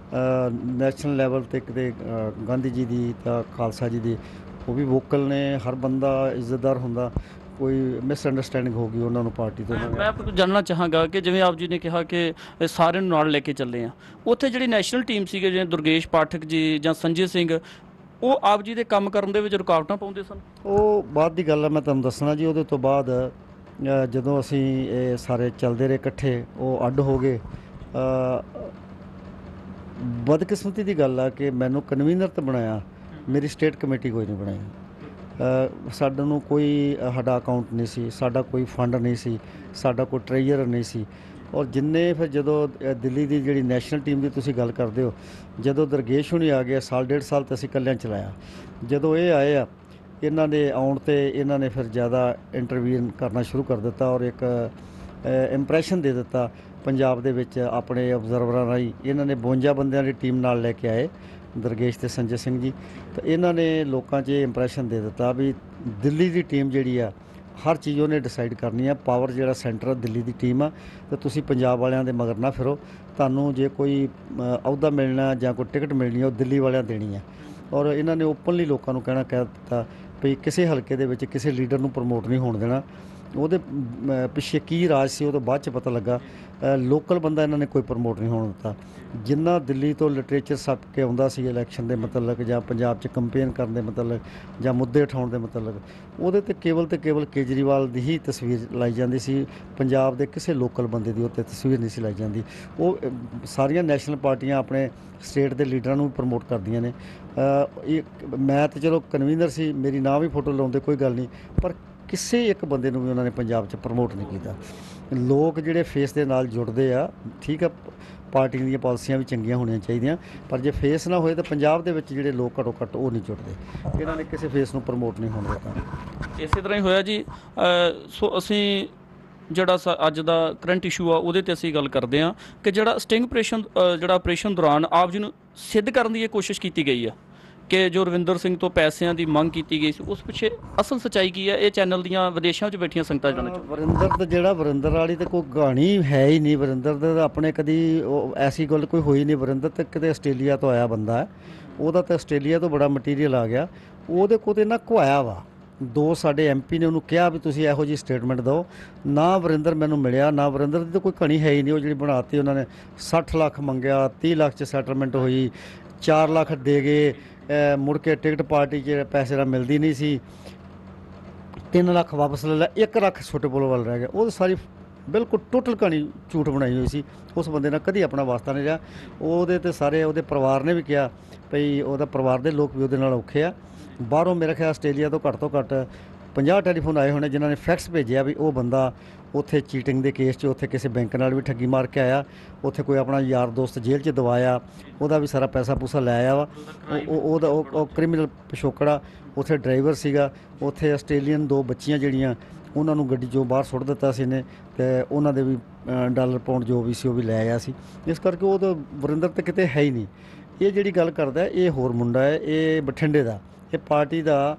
ਅ, ਨੈਸ਼ਨਲ ਲੈਵਲ 'ਤੇ ਕਿਤੇ ਅ, ਗਾਂਧੀ ਜੀ ਦੀ ਤਾਂ ਖਾਲਸਾ ਜੀ ਦੀ, ਉਹ ਵੀ ਵੋਕਲ ਨੇ। ਹਰ ਬੰਦਾ ਇੱਜ਼ਤਦਾਰ ਹੁੰਦਾ। ਕੋਈ ਮਿਸਅੰਡਰਸਟੈਂਡਿੰਗ ਹੋ ਗਈ ਉਹਨਾਂ ਨੂੰ ਪਾਰਟੀ ਤੋਂ। ਮੈਂ ਆਪ ਜਾਣਨਾ ਚਾਹਾਂਗਾ ਕਿ ਜਿਵੇਂ ਆਪ ਜੀ ਨੇ ਕਿਹਾ ਕਿ ਇਹ ਸਾਰਿਆਂ ਨੂੰ ਨਾਲ ਲੈ ਕੇ ਚੱਲੇ ਆ, ਉੱਥੇ ਜਿਹੜੀ ਨੈਸ਼ਨਲ ਟੀਮ ਸੀਗੇ ਜਿਵੇਂ ਦੁਰਗੇਸ਼ ਪਾਠਕ ਜੀ ਜਾਂ ਸੰਜੇ ਸਿੰਘ, ਉਹ ਆਪ ਜੀ ਦੇ ਕੰਮ ਕਰਨ ਦੇ ਵਿੱਚ ਰੁਕਾਵਟਾਂ ਪਾਉਂਦੇ ਸਨ? ਉਹ ਬਾਅਦ ਦੀ ਗੱਲ ਆ, ਮੈਂ ਤੁਹਾਨੂੰ ਦੱਸਣਾ ਜੀ। ਉਹਦੇ ਤੋਂ ਬਾਅਦ ਅ, ਜਦੋਂ ਅਸੀਂ ਇਹ ਸਾਰੇ ਚੱਲਦੇ ਰਹੇ ਇਕੱਠੇ, ਉਹ ਅੱਡ ਹੋ ਗਏ। ਅ, ਬਦਕਿਸਮਤੀ ਦੀ ਗੱਲ ਆ ਕਿ ਮੈਨੂੰ ਕਨਵੀਨਰ ਤਾਂ ਬਣਾਇਆ, ਮੇਰੀ ਸਟੇਟ ਕਮੇਟੀ ਕੋਈ ਨਹੀਂ ਬਣਾਈ। ਅ, ਸਾਡੇ ਨੂੰ ਕੋਈ ਸਾਡਾ ਅਕਾਊਂਟ ਨਹੀਂ ਸੀ, ਸਾਡਾ ਕੋਈ ਫੰਡ ਨਹੀਂ ਸੀ, ਸਾਡਾ ਕੋਈ ਟ੍ਰੇਜਰਰ ਨਹੀਂ ਸੀ। ਔਰ ਜਿੰਨੇ ਫਿਰ ਜਦੋਂ ਅ, ਦਿੱਲੀ ਦੀ ਜਿਹੜੀ ਨੈਸ਼ਨਲ ਟੀਮ ਦੀ ਤੁਸੀਂ ਗੱਲ ਕਰਦੇ ਹੋ, ਜਦੋਂ ਦਰਗੇਸ਼ ਹੁਣੀ ਆ ਗਿਆ, ਸਾਲ ਡੇਢ ਸਾਲ ਤਾਂ ਅਸੀਂ ਇਕੱਲਿਆਂ ਚਲਾਇਆ। ਜਦੋਂ ਇਹ ਆਏ ਆ, ਇਹਨਾਂ ਦੇ ਆਉਣ 'ਤੇ ਇਹਨਾਂ ਨੇ ਫਿਰ ਜ਼ਿਆਦਾ ਇੰਟਰਵੀਨ ਕਰਨਾ ਸ਼ੁਰੂ ਕਰ ਦਿੱਤਾ ਔਰ ਇੱਕ ਇੰਪ੍ਰੈਸ਼ਨ ਦੇ ਦਿੱਤਾ ਪੰਜਾਬ ਦੇ ਵਿੱਚ। ਆਪਣੇ ਆਬਜ਼ਰਵਰਾਂ ਰਾਹੀਂ ਇਹਨਾਂ ਨੇ ਬਵੰਜਾ ਬੰਦਿਆਂ ਦੀ ਟੀਮ ਨਾਲ ਲੈ ਕੇ ਆਏ, ਦਰਗੇਸ਼ ਤੇ ਸੰਜੇ ਸਿੰਘ ਜੀ। ਤਾਂ ਇਹਨਾਂ ਨੇ ਲੋਕਾਂ 'ਚ ਇਹ ਇੰਪ੍ਰੈਸ਼ਨ ਦੇ ਦਿੱਤਾ ਵੀ ਦਿੱਲੀ ਦੀ ਟੀਮ ਜਿਹੜੀ ਆ, ਹਰ ਚੀਜ਼ ਉਹਨੇ ਡਿਸਾਈਡ ਕਰਨੀ ਆ। ਪਾਵਰ ਜਿਹੜਾ ਸੈਂਟਰ ਦਿੱਲੀ ਦੀ ਟੀਮ ਆ, ਤੇ ਤੁਸੀਂ ਪੰਜਾਬ ਵਾਲਿਆਂ ਦੇ ਮਗਰ ਨਾ ਫਿਰੋ। ਤੁਹਾਨੂੰ ਜੇ ਕੋਈ ਅ, ਅਹੁਦਾ ਮਿਲਣਾ ਜਾਂ ਕੋਈ ਟਿਕਟ ਮਿਲਣੀ, ਉਹ ਦਿੱਲੀ ਵਾਲਿਆਂ ਦੇਣੀ ਆ। ਔਰ ਇਹਨਾਂ ਨੇ ਓਪਨਲੀ ਲੋਕਾਂ ਨੂੰ ਕਹਿਣਾ ਕਹਿ ਦਿੱਤਾ ਵੀ ਕਿਸੇ ਹਲਕੇ ਦੇ ਵਿੱਚ ਕਿਸੇ ਲੀਡਰ ਨੂੰ ਪ੍ਰਮੋਟ ਨਹੀਂ ਹੋਣ ਦੇਣਾ। ਉਹਦੇ ਅ, ਪਿੱਛੇ ਕੀ ਰਾਜ ਸੀ ਉਹ ਤੋਂ ਬਾਅਦ 'ਚ ਪਤਾ ਲੱਗਾ। ਅ, ਲੋਕਲ ਬੰਦਾ ਇਹਨਾਂ ਨੇ ਕੋਈ ਪ੍ਰਮੋਟ ਨਹੀਂ ਹੋਣ ਦਿੱਤਾ। ਜਿੰਨਾ ਦਿੱਲੀ ਤੋਂ ਲਿਟਰੇਚਰ ਛਪ ਕੇ ਆਉਂਦਾ ਸੀ ਇਲੈਕਸ਼ਨ ਦੇ ਮਤਲਬ, ਜਾਂ ਪੰਜਾਬ 'ਚ ਕੰਪੇਨ ਕਰਨ ਦੇ ਮਤਲਬ, ਜਾਂ ਮੁੱਦੇ ਉਠਾਉਣ ਦੇ ਮਤਲਬ, ਉਹਦੇ 'ਤੇ ਕੇਵਲ ਤੇ ਕੇਵਲ ਕੇਜਰੀਵਾਲ ਦੀ ਹੀ ਤਸਵੀਰ ਲਾਈ ਜਾਂਦੀ ਸੀ। ਪੰਜਾਬ ਦੇ ਕਿਸੇ ਲੋਕਲ ਬੰਦੇ ਦੀ ਉੱਤੇ ਤਸਵੀਰ ਨਹੀਂ ਸੀ ਲਾਈ ਜਾਂਦੀ। ਉਹ ਅ, ਸਾਰੀਆਂ ਨੈਸ਼ਨਲ ਪਾਰਟੀਆਂ ਆਪਣੇ ਸਟੇਟ ਦੇ ਲੀਡਰਾਂ ਨੂੰ ਪ੍ਰਮੋਟ ਕਰਦੀਆਂ ਨੇ। ਅ, ਇਹ ਮੈਂ ਤਾਂ ਚਲੋ ਕਨਵੀਨਰ ਸੀ, ਮੇਰੀ ਨਾ ਵੀ ਫੋਟੋ ਲਾਉਂਦੇ ਕੋਈ ਗੱਲ ਨਹੀਂ, ਪਰ ਕਿਸੇ ਇੱਕ ਬੰਦੇ ਨੂੰ ਵੀ ਉਹਨਾਂ ਨੇ ਪੰਜਾਬ 'ਚ ਪ੍ਰਮੋਟ ਨਹੀਂ ਕੀਤਾ। ਲੋਕ ਜਿਹੜੇ ਫੇਸ ਦੇ ਨਾਲ ਜੁੜਦੇ ਆ, ਠੀਕ ਆ, ਪਾਰਟੀਆਂ ਦੀਆਂ ਪਾਲਿਸੀਆਂ ਵੀ ਚੰਗੀਆਂ ਹੋਣੀਆਂ ਚਾਹੀਦੀਆਂ, ਪਰ ਜੇ ਫੇਸ ਨਾ ਹੋਏ ਤਾਂ ਪੰਜਾਬ ਦੇ ਵਿੱਚ ਜਿਹੜੇ ਲੋਕ ਘੱਟੋ ਘੱਟ ਉਹ ਨਹੀਂ ਜੁੜਦੇ। ਇਹਨਾਂ ਨੇ ਕਿਸੇ ਫੇਸ ਨੂੰ ਪ੍ਰਮੋਟ ਨਹੀਂ ਹੋਣ ਦਿੱਤਾ। ਇਸੇ ਤਰ੍ਹਾਂ ਹੀ ਹੋਇਆ ਜੀ। ਅ, ਸੋ ਅਸੀਂ ਜਿਹੜਾ ਸ ਅੱਜ ਦਾ ਕਰੰਟ ਇਸ਼ੂ ਆ, ਉਹਦੇ 'ਤੇ ਅਸੀਂ ਗੱਲ ਕਰਦੇ ਹਾਂ ਕਿ ਜਿਹੜਾ ਸਟਿੰਗ ਆਪਰੇਸ਼ਨ, ਅ, ਜਿਹੜਾ ਆਪਰੇਸ਼ਨ ਦੌਰਾਨ ਆਪ ਜੀ ਨੂੰ ਸਿੱਧ ਕਰਨ ਦੀ ਇਹ ਕੋਸ਼ਿਸ਼ ਕੀਤੀ ਗਈ ਆ ਕਿ ਜੋ ਰਵਿੰਦਰ ਸਿੰਘ ਤੋਂ ਪੈਸਿਆਂ ਦੀ ਮੰਗ ਕੀਤੀ ਗਈ ਸੀ, ਉਸ ਪਿੱਛੇ ਅਸਲ ਸੱਚਾਈ ਕੀ ਹੈ? ਇਹ ਚੈਨਲ ਦੀਆਂ ਵਿਦੇਸ਼ਾਂ 'ਚ ਬੈਠੀਆਂ ਸੰਗਤਾਂ ਜਾਣਨਾ ਚਾਹੁੰਦੇ। ਵਰਿੰਦਰ ਦਾ ਜਿਹੜਾ, ਵਰਿੰਦਰ ਵਾਲੀ ਤਾਂ ਕੋਈ ਕਹਾਣੀ ਹੈ ਹੀ ਨਹੀਂ। ਵਰਿੰਦਰ ਦਾ ਤਾਂ ਆਪਣੇ ਕਦੀ ਉਹ ਐਸੀ ਗੱਲ ਕੋਈ ਹੋਈ ਨਹੀਂ। ਵਰਿੰਦਰ ਤਾਂ ਕਿਤੇ ਆਸਟ੍ਰੇਲੀਆ ਤੋਂ ਆਇਆ ਬੰਦਾ ਹੈ, ਉਹਦਾ ਤਾਂ ਆਸਟ੍ਰੇਲੀਆ ਤੋਂ ਬੜਾ ਮਟੀਰੀਅਲ ਆ ਗਿਆ। ਉਹਦੇ ਕੋਲ ਤੇ ਨਾ ਘੁਆਇਆ ਵਾ। ਦੋ ਸਾਡੇ ਐਮ ਪੀ ਨੇ ਉਹਨੂੰ ਕਿਹਾ ਵੀ ਤੁਸੀਂ ਇਹੋ ਜਿਹੀ ਸਟੇਟਮੈਂਟ ਦਿਓ। ਨਾ ਵਰਿੰਦਰ ਮੈਨੂੰ ਮਿਲਿਆ, ਨਾ ਵਰਿੰਦਰ ਦੀ ਤਾਂ ਕੋਈ ਕਹਾਣੀ ਹੈ ਹੀ ਨਹੀਂ। ਉਹ ਜਿਹੜੀ ਬਣਾਤੀ ਉਹਨਾਂ ਨੇ, ਸੱਠ ਲੱਖ ਮੰਗਿਆ, ਤੀਹ ਲੱਖ 'ਚ ਸੈਟਲਮੈਂਟ ਹੋਈ, ਚਾਰ ਲੱਖ ਦੇ ਗਏ। ਮੁੜ ਕੇ ਟਿਕਟ ਪਾਰਟੀ 'ਚ ਪੈਸੇ ਦਾ ਮਿਲਦੀ ਨਹੀਂ ਸੀ, ਤਿੰਨ ਲੱਖ ਵਾਪਸ ਲੈ ਲਿਆ, ਇੱਕ ਲੱਖ ਛੋਟੇ ਪੁੱਲ ਵੱਲ ਰਹਿ ਗਿਆ। ਉਹ ਸਾਰੀ ਬਿਲਕੁਲ ਟੋਟਲ ਕਹਾਣੀ ਝੂਠ ਬਣਾਈ ਹੋਈ ਸੀ। ਉਸ ਬੰਦੇ ਨਾਲ ਕਦੀ ਆਪਣਾ ਵਾਸਤਾ ਨਹੀਂ ਰਿਹਾ। ਉਹਦੇ ਤੇ ਸਾਰੇ ਉਹਦੇ ਪਰਿਵਾਰ ਨੇ ਵੀ ਕਿਹਾ ਭਈ ਉਹਦਾ ਪਰਿਵਾਰ ਦੇ ਲੋਕ ਵੀ ਉਹਦੇ ਨਾਲ ਔਖੇ ਆ। ਬਾਹਰੋਂ ਮੇਰੇ ਖਿਆਲ ਆਸਟ੍ਰੇਲੀਆ ਤੋਂ ਘੱਟ ਤੋਂ ਘੱਟ ਪੰਜਾਹ ਟੈਲੀਫੋਨ ਆਏ ਹੋਣੇ ਜਿਨ੍ਹਾਂ ਨੇ ਫੈਕਸ ਭੇਜਿਆ ਵੀ ਉਹ ਬੰਦਾ ਉੱਥੇ ਚੀਟਿੰਗ ਦੇ ਕੇਸ 'ਚ ਉੱਥੇ ਕਿਸੇ ਬੈਂਕ ਨਾਲ ਵੀ ਠੱਗੀ ਮਾਰ ਕੇ ਆਇਆ, ਉੱਥੇ ਕੋਈ ਆਪਣਾ ਯਾਰ ਦੋਸਤ ਜੇਲ੍ਹ 'ਚ ਦਵਾਇਆ, ਉਹਦਾ ਵੀ ਸਾਰਾ ਪੈਸਾ ਪੂਸਾ ਲੈ ਆਇਆ ਵਾ। ਉਹ ਉਹ- ਉਹਦਾ ਉਹ ਉਹ ਕ੍ਰਿਮੀਨਲ ਪਿਛੋਕੜਾ, ਉੱਥੇ ਡਰਾਈਵਰ ਸੀਗਾ, ਉੱਥੇ ਆਸਟ੍ਰੇਲੀਅਨ ਦੋ ਬੱਚੀਆਂ ਜਿਹੜੀਆਂ ਉਹਨਾਂ ਨੂੰ ਗੱਡੀ 'ਚੋਂ ਬਾਹਰ ਸੁੱਟ ਦਿੱਤਾ ਸੀ ਇਹਨੇ, ਅਤੇ ਉਹਨਾਂ ਦੇ ਵੀ ਅ, ਡਾਲਰ ਪਾਉਂਡ ਜੋ ਵੀ ਸੀ ਉਹ ਵੀ ਲੈ ਆਇਆ ਸੀ। ਇਸ ਕਰਕੇ ਉਹ ਤਾਂ ਵਰਿੰਦਰ ਤਾਂ ਕਿਤੇ ਹੈ ਹੀ ਨਹੀਂ। ਇਹ ਜਿਹੜੀ ਗੱਲ ਕਰਦਾ ਇਹ ਹੋਰ ਮੁੰਡਾ ਹੈ, ਇਹ ਬਠਿੰਡੇ ਦਾ, ਇਹ ਪਾਰਟੀ ਦਾ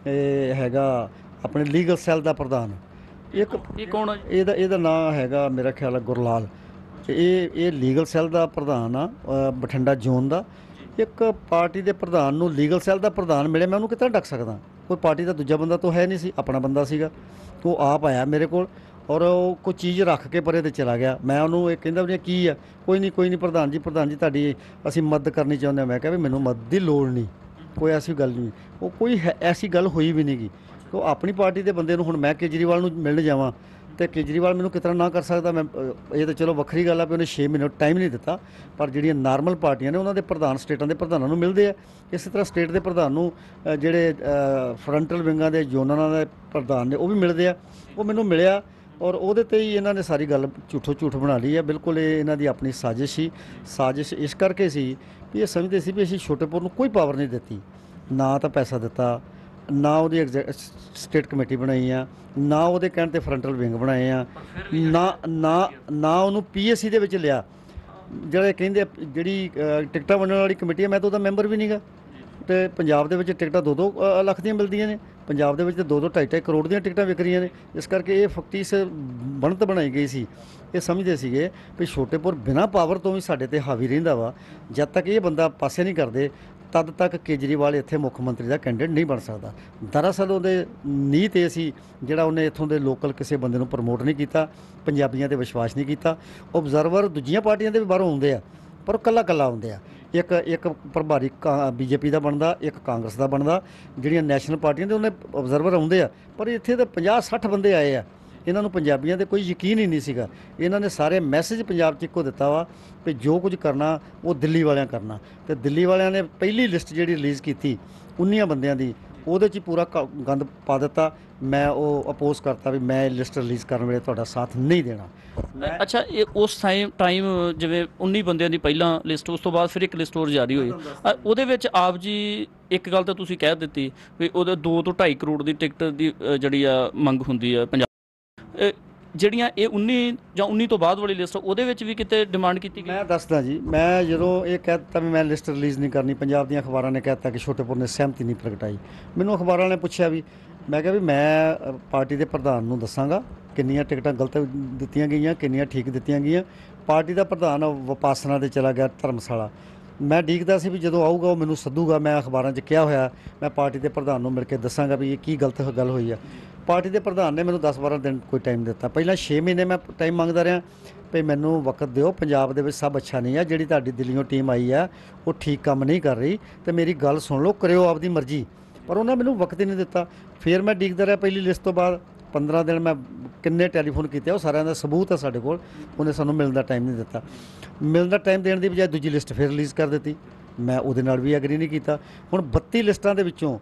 ਇਹ ਹੈਗਾ ਆਪਣੇ ਲੀਗਲ ਸੈੱਲ ਦਾ ਪ੍ਰਧਾਨ। ਇੱਕ ਇਹ ਕੌਣ ਹੈ? ਇਹਦਾ ਇਹਦਾ ਨਾਂ ਹੈਗਾ ਮੇਰਾ ਖਿਆਲ ਹੈ ਗੁਰਲਾਲ, ਅਤੇ ਇਹ ਇਹ ਲੀਗਲ ਸੈੱਲ ਦਾ ਪ੍ਰਧਾਨ ਆ ਅ, ਬਠਿੰਡਾ ਜ਼ੋਨ ਦਾ। ਇੱਕ ਪਾਰਟੀ ਦੇ ਪ੍ਰਧਾਨ ਨੂੰ ਲੀਗਲ ਸੈੱਲ ਦਾ ਪ੍ਰਧਾਨ ਮਿਲੇ, ਮੈਂ ਉਹਨੂੰ ਕਿੱਦਾਂ ਡੱਕ ਸਕਦਾ? ਕੋਈ ਪਾਰਟੀ ਦਾ ਦੂਜਾ ਬੰਦਾ ਤਾਂ ਹੈ ਨਹੀਂ ਸੀ, ਆਪਣਾ ਬੰਦਾ ਸੀਗਾ। ਉਹ ਆਪ ਆਇਆ ਮੇਰੇ ਕੋਲ ਔਰ ਉਹ ਕੋਈ ਚੀਜ਼ ਰੱਖ ਕੇ ਪਰੇ 'ਤੇ ਚਲਾ ਗਿਆ। ਮੈਂ ਉਹਨੂੰ ਇਹ ਕਹਿੰਦਾ ਵੀ ਕੀ ਆ, ਕੋਈ ਨਹੀਂ ਕੋਈ ਨਹੀਂ ਪ੍ਰਧਾਨ ਜੀ ਪ੍ਰਧਾਨ ਜੀ ਤੁਹਾਡੀ ਅਸੀਂ ਮਦਦ ਕਰਨੀ ਚਾਹੁੰਦੇ ਹਾਂ। ਮੈਂ ਕਿਹਾ ਵੀ ਮੈਨੂੰ ਮਦਦ ਦੀ ਲੋੜ ਨਹੀਂ, ਕੋਈ ਐਸੀ ਗੱਲ ਨਹੀਂ। ਉਹ ਕੋਈ ਹੈ ਐਸੀ ਗੱਲ ਹੋਈ ਵੀ ਨਹੀਂ ਗੀ। ਉਹ ਆਪਣੀ ਪਾਰਟੀ ਦੇ ਬੰਦੇ ਨੂੰ ਹੁਣ ਮੈਂ ਕੇਜਰੀਵਾਲ ਨੂੰ ਮਿਲਣ ਜਾਵਾਂ ਅਤੇ ਕੇਜਰੀਵਾਲ ਮੈਨੂੰ ਕਿਸ ਤਰ੍ਹਾਂ ਨਾ ਕਰ ਸਕਦਾ? ਮੈਂ ਇਹ ਤਾਂ ਚਲੋ ਵੱਖਰੀ ਗੱਲ ਆ ਵੀ ਉਹਨੇ ਛੇ ਮਹੀਨੇ ਟਾਈਮ ਨਹੀਂ ਦਿੱਤਾ, ਪਰ ਜਿਹੜੀਆਂ ਨਾਰਮਲ ਪਾਰਟੀਆਂ ਨੇ ਉਹਨਾਂ ਦੇ ਪ੍ਰਧਾਨ ਸਟੇਟਾਂ ਦੇ ਪ੍ਰਧਾਨਾਂ ਨੂੰ ਮਿਲਦੇ ਆ। ਇਸੇ ਤਰ੍ਹਾਂ ਸਟੇਟ ਦੇ ਪ੍ਰਧਾਨ ਨੂੰ ਅ, ਜਿਹੜੇ ਫਰੰਟਲ ਵਿੰਗਾਂ ਦੇ ਜ਼ੋਨਾਂ ਦੇ ਪ੍ਰਧਾਨ ਨੇ ਉਹ ਵੀ ਮਿਲਦੇ ਆ। ਉਹ ਮੈਨੂੰ ਮਿਲਿਆ ਔਰ ਉਹਦੇ 'ਤੇ ਹੀ ਇਹਨਾਂ ਨੇ ਸਾਰੀ ਗੱਲ ਝੂਠੋ ਝੂਠ ਬਣਾ ਲਈ ਹੈ। ਬਿਲਕੁਲ ਇਹ ਇਹਨਾਂ ਦੀ ਆਪਣੀ ਸਾਜ਼ਿਸ਼ ਸੀ। ਸਾਜ਼ਿਸ਼ ਇਸ ਕਰਕੇ ਸੀ ਵੀ ਇਹ ਸਮਝਦੇ ਸੀ ਵੀ ਅਸੀਂ ਛੋਟੇਪੁਰ ਨੂੰ ਕੋਈ ਪਾਵਰ ਨਹੀਂ ਦਿੱਤੀ, ਨਾ ਤਾਂ ਪੈਸਾ ਦਿੱਤਾ, ਨਾ ਉਹਦੀ ਐਗਜ਼ੈ ਸਟੇਟ ਕਮੇਟੀ ਬਣਾਈ ਆ, ਨਾ ਉਹਦੇ ਕਹਿਣ 'ਤੇ ਫਰੰਟਲ ਵਿੰਗ ਬਣਾਏ ਆ, ਨਾ ਨਾ ਨਾ ਉਹਨੂੰ ਪੀ ਐਸ ਸੀ ਦੇ ਵਿੱਚ ਲਿਆ। ਜਿਹੜੇ ਕਹਿੰਦੇ ਜਿਹੜੀ ਅ, ਟਿਕਟਾਂ ਵੰਡਣ ਵਾਲੀ ਕਮੇਟੀ ਹੈ, ਮੈਂ ਤਾਂ ਉਹਦਾ ਮੈਂਬਰ ਵੀ ਨਹੀਂਗਾ। ਅਤੇ ਪੰਜਾਬ ਦੇ ਵਿੱਚ ਟਿਕਟਾਂ ਦੋ ਦੋ ਅ, ਲੱਖ ਦੀਆਂ ਮਿਲਦੀਆਂ ਨੇ, ਪੰਜਾਬ ਦੇ ਵਿੱਚ ਤਾਂ ਦੋ ਦੋ ਢਾਈ ਢਾਈ ਕਰੋੜ ਦੀਆਂ ਟਿਕਟਾਂ ਵਿਕ ਰਹੀਆਂ ਨੇ। ਇਸ ਕਰਕੇ ਇਹ ਫਕਤੀਸ ਬਣਤ ਬਣਾਈ ਗਈ ਸੀ। ਇਹ ਸਮਝਦੇ ਸੀਗੇ ਵੀ ਛੋਟੇਪੁਰ ਬਿਨਾਂ ਪਾਵਰ ਤੋਂ ਵੀ ਸਾਡੇ 'ਤੇ ਹਾਵੀ ਰਹਿੰਦਾ ਵਾ। ਜਦ ਤੱਕ ਇਹ ਬੰਦਾ ਪਾਸੇ ਨਹੀਂ ਕਰਦੇ ਤਦ ਤੱਕ ਕੇਜਰੀਵਾਲ ਇੱਥੇ ਮੁੱਖ ਮੰਤਰੀ ਦਾ ਕੈਂਡੀਡੇਟ ਨਹੀਂ ਬਣ ਸਕਦਾ। ਦਰਅਸਲ ਉਹਦੇ ਨੀਤ ਇਹ ਸੀ, ਜਿਹੜਾ ਉਹਨੇ ਇੱਥੋਂ ਦੇ ਲੋਕਲ ਕਿਸੇ ਬੰਦੇ ਨੂੰ ਪ੍ਰਮੋਟ ਨਹੀਂ ਕੀਤਾ, ਪੰਜਾਬੀਆਂ 'ਤੇ ਵਿਸ਼ਵਾਸ ਨਹੀਂ ਕੀਤਾ। ਓਬਜ਼ਰਵਰ ਦੂਜੀਆਂ ਪਾਰਟੀਆਂ ਦੇ ਵੀ ਬਾਹਰੋਂ ਆਉਂਦੇ ਆ, ਪਰ ਉਹ ਇਕੱਲਾ ਇਕੱਲਾ ਆਉਂਦੇ ਆ। ਇੱਕ ਇੱਕ ਪ੍ਰਭਾਰੀ ਕਾ ਬੀਜੇਪੀ ਦਾ ਬਣਦਾ, ਇੱਕ ਕਾਂਗਰਸ ਦਾ ਬਣਦਾ। ਜਿਹੜੀਆਂ ਨੈਸ਼ਨਲ ਪਾਰਟੀਆਂ ਦੇ ਉਹਨੇ ਓਬਜ਼ਰਵਰ ਆਉਂਦੇ ਆ, ਪਰ ਇੱਥੇ ਤਾਂ ਪੰਜਾਹ ਸੱਠ ਬੰਦੇ ਆਏ ਆ। ਇਹਨਾਂ ਨੂੰ ਪੰਜਾਬੀਆਂ 'ਤੇ ਕੋਈ ਯਕੀਨ ਹੀ ਨਹੀਂ ਸੀਗਾ। ਇਹਨਾਂ ਨੇ ਸਾਰੇ ਮੈਸੇਜ ਪੰਜਾਬ 'ਚ ਇੱਕੋ ਦਿੱਤਾ ਵਾ ਵੀ ਜੋ ਕੁਝ ਕਰਨਾ ਉਹ ਦਿੱਲੀ ਵਾਲਿਆਂ ਕਰਨਾ। ਅਤੇ ਦਿੱਲੀ ਵਾਲਿਆਂ ਨੇ ਪਹਿਲੀ ਲਿਸਟ ਜਿਹੜੀ ਰਿਲੀਜ਼ ਕੀਤੀ ਉੱਨੀਆਂ ਬੰਦਿਆਂ ਦੀ, ਉਹਦੇ 'ਚ ਹੀ ਪੂਰਾ ਕ ਗੰਦ ਪਾ ਦਿੱਤਾ। ਮੈਂ ਉਹ ਅਪੋਜ਼ ਕਰਤਾ ਵੀ ਮੈਂ ਲਿਸਟ ਰਿਲੀਜ਼ ਕਰਨ ਵੇਲੇ ਤੁਹਾਡਾ ਸਾਥ ਨਹੀਂ ਦੇਣਾ। ਅ- ਅੱਛਾ, ਇਹ ਉਸ ਟਾਈਮ ਟਾਈਮ ਜਿਵੇਂ ਉੱਨੀ ਬੰਦਿਆਂ ਦੀ ਪਹਿਲਾਂ ਲਿਸਟ, ਉਸ ਤੋਂ ਬਾਅਦ ਫਿਰ ਇੱਕ ਲਿਸਟ ਹੋਰ ਜਾਰੀ ਹੋਈ। ਅ, ਉਹਦੇ ਵਿੱਚ ਆਪ ਜੀ ਇੱਕ ਗੱਲ ਤਾਂ ਤੁਸੀਂ ਕਹਿ ਦਿੱਤੀ ਵੀ ਉਹਦੇ ਦੋ ਤੋਂ ਢਾਈ ਕਰੋੜ ਦੀ ਟਿਕਟ ਦੀ ਅ, ਜਿਹੜੀ ਆ ਮੰਗ ਹੁੰਦੀ ਆ ਪੰਜਾਬ। ਅ, ਜਿਹੜੀਆਂ ਇਹ ਉੱਨੀ ਜਾਂ ਉੱਨੀ ਤੋਂ ਬਾਅਦ ਵਾਲੀ ਲਿਸਟ, ਉਹਦੇ ਵਿੱਚ ਵੀ ਕਿਤੇ ਡਿਮਾਂਡ ਕੀਤੀ ਗਈ? ਮੈਂ ਦੱਸਦਾ ਜੀ, ਮੈਂ ਜਦੋਂ ਇਹ ਕਹਿ ਦਿੱਤਾ ਵੀ ਮੈਂ ਲਿਸਟ ਰਿਲੀਜ਼ ਨਹੀਂ ਕਰਨੀ, ਪੰਜਾਬ ਦੀਆਂ ਅਖਬਾਰਾਂ ਨੇ ਕਹਿ ਦਿੱਤਾ ਕਿ ਛੋਟੇਪੁਰ ਨੇ ਸਹਿਮਤੀ ਨਹੀਂ ਪ੍ਰਗਟਾਈ। ਮੈਨੂੰ ਅਖਬਾਰਾਂ ਨੇ ਪੁੱਛਿਆ ਵੀ, ਮੈਂ ਕਿਹਾ ਵੀ ਮੈਂ ਅ, ਪਾਰਟੀ ਦੇ ਪ੍ਰਧਾਨ ਨੂੰ ਦੱਸਾਂਗਾ ਕਿੰਨੀਆਂ ਟਿਕਟਾਂ ਗਲਤ ਦਿੱਤੀਆਂ ਗਈਆਂ, ਕਿੰਨੀਆਂ ਠੀਕ ਦਿੱਤੀਆਂ ਗਈਆਂ। ਪਾਰਟੀ ਦਾ ਪ੍ਰਧਾਨ ਵਿਪਾਸਨਾ 'ਤੇ ਚਲਾ ਗਿਆ ਧਰਮਸ਼ਾਲਾ। ਮੈਂ ਉਡੀਕਦਾ ਸੀ ਵੀ ਜਦੋਂ ਆਊਗਾ ਉਹ ਮੈਨੂੰ ਸੱਦੂਗਾ। ਮੈਂ ਅਖਬਾਰਾਂ 'ਚ ਕਿਹਾ ਹੋਇਆ ਮੈਂ ਪਾਰਟੀ ਦੇ ਪ੍ਰਧਾਨ ਨੂੰ ਮਿਲ ਕੇ ਦੱਸਾਂਗਾ ਵੀ ਇਹ ਕੀ ਗਲਤ ਗੱਲ ਹੋਈ ਆ। ਪਾਰਟੀ ਦੇ ਪ੍ਰਧਾਨ ਨੇ ਮੈਨੂੰ ਦਸ ਬਾਰਾਂ ਦਿਨ ਕੋਈ ਟਾਈਮ ਦਿੱਤਾ। ਪਹਿਲਾਂ ਛੇ ਮਹੀਨੇ ਮੈਂ ਟਾਈਮ ਮੰਗਦਾ ਰਿਹਾ ਵੀ ਮੈਨੂੰ ਵਕਤ ਦਿਓ, ਪੰਜਾਬ ਦੇ ਵਿੱਚ ਸਭ ਅੱਛਾ ਨਹੀਂ ਆ, ਜਿਹੜੀ ਤੁਹਾਡੀ ਦਿੱਲੀੋਂ ਟੀਮ ਆਈ ਆ ਉਹ ਠੀਕ ਕੰਮ ਨਹੀਂ ਕਰ ਰਹੀ, ਅਤੇ ਮੇਰੀ ਗੱਲ ਸੁਣ ਲਓ, ਕਰਿਓ ਆਪਦੀ ਮਰਜ਼ੀ। ਪਰ ਉਹਨਾਂ ਮੈਨੂੰ ਵਕਤ ਹੀ ਨਹੀਂ ਦਿੱਤਾ। ਫਿਰ ਮੈਂ ਉਡੀਕਦਾ ਰਿਹਾ ਪਹਿਲੀ ਲਿਸਟ ਤੋਂ ਬਾਅਦ ਪੰਦਰਾਂ ਦਿਨ। ਮੈਂ ਕਿੰਨੇ ਟੈਲੀਫੋਨ ਕੀਤੇ, ਉਹ ਸਾਰਿਆਂ ਦਾ ਸਬੂਤ ਹੈ ਸਾਡੇ ਕੋਲ। ਉਹਨੇ ਸਾਨੂੰ ਮਿਲਣ ਦਾ ਟਾਈਮ ਨਹੀਂ ਦਿੱਤਾ। ਮਿਲਣ ਦਾ ਟਾਈਮ ਦੇਣ ਦੀ ਬਜਾਏ ਦੂਜੀ ਲਿਸਟ ਫਿਰ ਰਿਲੀਜ਼ ਕਰ ਦਿੱਤੀ। ਮੈਂ ਉਹਦੇ ਨਾਲ ਵੀ ਐਗਰੀ ਨਹੀਂ ਕੀਤਾ। ਹੁਣ ਬੱਤੀ ਲਿਸਟਾਂ ਦੇ ਵਿੱਚੋਂ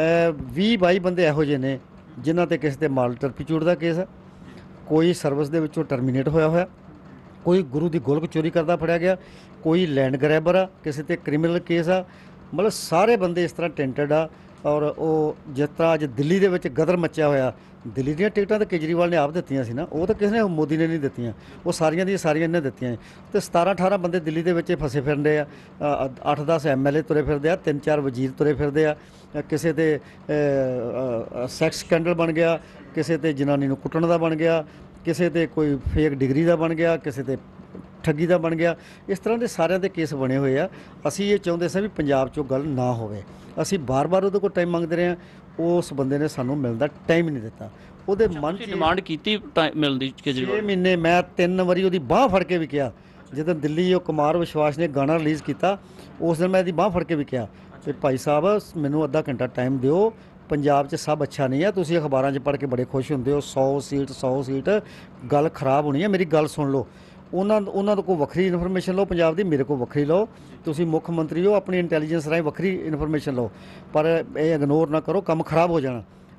ਵੀਹ ਬਾਈ ਬੰਦੇ ਇਹੋ ਜਿਹੇ ਨੇ ਜਿਨ੍ਹਾਂ 'ਤੇ ਕਿਸੇ 'ਤੇ ਮਾਲ ਟਰਪੀਚੂਡ ਦਾ ਕੇਸ ਹੈ, ਕੋਈ ਸਰਵਿਸ ਦੇ ਵਿੱਚੋਂ ਟਰਮੀਨੇਟ ਹੋਇਆ ਹੋਇਆ, ਕੋਈ ਗੁਰੂ ਦੀ ਗੋਲਕ ਚੋਰੀ ਕਰਦਾ ਫੜਿਆ ਗਿਆ, ਕੋਈ ਲੈਂਡ ਗਰੈਬਰ ਆ, ਕਿਸੇ 'ਤੇ ਕ੍ਰਿਮੀਨਲ ਕੇਸ ਆ। ਮਤਲਬ ਸਾਰੇ ਬੰਦੇ ਇਸ ਤਰ੍ਹਾਂ ਟੈਂਟਡ ਆ। ਔਰ ਉਹ ਜਿਸ ਤਰ੍ਹਾਂ ਅੱਜ ਦਿੱਲੀ ਦੇ ਵਿੱਚ ਗਦਰ ਮੱਚਿਆ ਹੋਇਆ, ਦਿੱਲੀ ਦੀਆਂ ਟਿਕਟਾਂ ਤਾਂ ਕੇਜਰੀਵਾਲ ਨੇ ਆਪ ਦਿੱਤੀਆਂ ਸੀ ਨਾ, ਉਹ ਤਾਂ ਕਿਸੇ ਨੇ ਮੋਦੀ ਨੇ ਨਹੀਂ ਦਿੱਤੀਆਂ, ਉਹ ਸਾਰੀਆਂ ਦੀਆਂ ਸਾਰੀਆਂ ਇਹਨੇ ਦਿੱਤੀਆਂ। ਅਤੇ ਸਤਾਰਾਂ ਅਠਾਰਾਂ ਬੰਦੇ ਦਿੱਲੀ ਦੇ ਵਿੱਚ ਫਸੇ ਫਿਰਦੇ ਆ। ਅੱਠ ਦਸ ਐਮ ਐਲ ਏ ਤੁਰੇ ਫਿਰਦੇ ਆ, ਤਿੰਨ ਚਾਰ ਵਜ਼ੀਰ ਤੁਰੇ ਫਿਰਦੇ ਆ। ਕਿਸੇ 'ਤੇ ਸੈਕਸ ਸਕੈਂਡਲ ਬਣ ਗਿਆ, ਕਿਸੇ 'ਤੇ ਜਨਾਨੀ ਨੂੰ ਕੁੱਟਣ ਦਾ ਬਣ ਗਿਆ, ਕਿਸੇ 'ਤੇ ਕੋਈ ਫੇਕ ਡਿਗਰੀ ਦਾ ਬਣ ਗਿਆ, ਕਿਸੇ 'ਤੇ ਠੱਗੀ ਦਾ ਬਣ ਗਿਆ। ਇਸ ਤਰ੍ਹਾਂ ਦੇ ਸਾਰਿਆਂ ਦੇ ਕੇਸ ਬਣੇ ਹੋਏ ਆ। ਅਸੀਂ ਇਹ ਚਾਹੁੰਦੇ ਸੀ ਵੀ ਪੰਜਾਬ 'ਚੋਂ ਗੱਲ ਨਾ ਹੋਵੇ। ਅਸੀਂ ਬਾਰ-ਬਾਰ ਉਹਦੇ ਕੋਲ ਟਾਈਮ ਮੰਗਦੇ ਰਹੇ ਹਾਂ, ਉਸ ਬੰਦੇ ਨੇ ਸਾਨੂੰ ਮਿਲਣ ਦਾ ਟਾਈਮ ਨਹੀਂ ਦਿੱਤਾ। ਉਹਦੇ ਮਨ 'ਚ ਡਿਮਾਂਡ ਕੀਤੀ ਮਿਲਣ ਦੀ ਛੇ ਕੇਜਰੀਵਾਲ? ਮਹੀਨੇ ਮੈਂ ਤਿੰਨ ਵਾਰੀ ਉਹਦੀ ਬਾਂਹ ਫੜ ਕੇ ਵੀ ਕਿਹਾ। ਜਦੋਂ ਦਿੱਲੀ ਉਹ ਕੁਮਾਰ ਵਿਸ਼ਵਾਸ ਨੇ ਗਾਣਾ ਰਿਲੀਜ਼ ਕੀਤਾ, ਉਸ ਦਿਨ ਮੈਂ ਇਹਦੀ ਬਾਂਹ ਫੜ ਕੇ ਵੀ ਕਿਹਾ ਕਿ ਭਾਈ ਸਾਹਿਬ ਮੈਨੂੰ ਅੱਧਾ ਘੰਟਾ ਟਾਈਮ ਦਿਓ, ਪੰਜਾਬ 'ਚ ਸਭ ਅੱਛਾ ਨਹੀਂ ਹੈ। ਤੁਸੀਂ ਅਖਬਾਰਾਂ 'ਚ ਪੜ੍ਹ ਕੇ ਬੜੇ ਖੁਸ਼ ਹੁੰਦੇ ਹੋ, ਸੌ ਸੀਟ ਸੌ ਸੀਟ, ਗੱਲ ਖਰਾਬ ਹੋਣੀ ਹੈ, ਮੇਰੀ ਗੱਲ ਸੁਣ ਲਓ। ਉਹਨਾਂ ਉਹਨਾਂ ਤੋਂ ਕੋਈ ਵੱਖਰੀ ਇਨਫੋਰਮੇਸ਼ਨ ਲਓ ਪੰਜਾਬ ਦੀ, ਮੇਰੇ ਕੋਲ ਵੱਖਰੀ ਲਓ। ਤੁਸੀਂ ਮੁੱਖ ਮੰਤਰੀ ਹੋ, ਆਪਣੀ ਇੰਟੈਲੀਜੈਂਸ ਰਾਹੀਂ ਵੱਖਰੀ ਇਨਫੋਰਮੇਸ਼ਨ ਲਓ, ਪਰ ਇਹ ਇਗਨੋਰ ਨਾ ਕਰੋ, ਕੰਮ ਖਰਾਬ ਹੋ ਜਾਣਾ।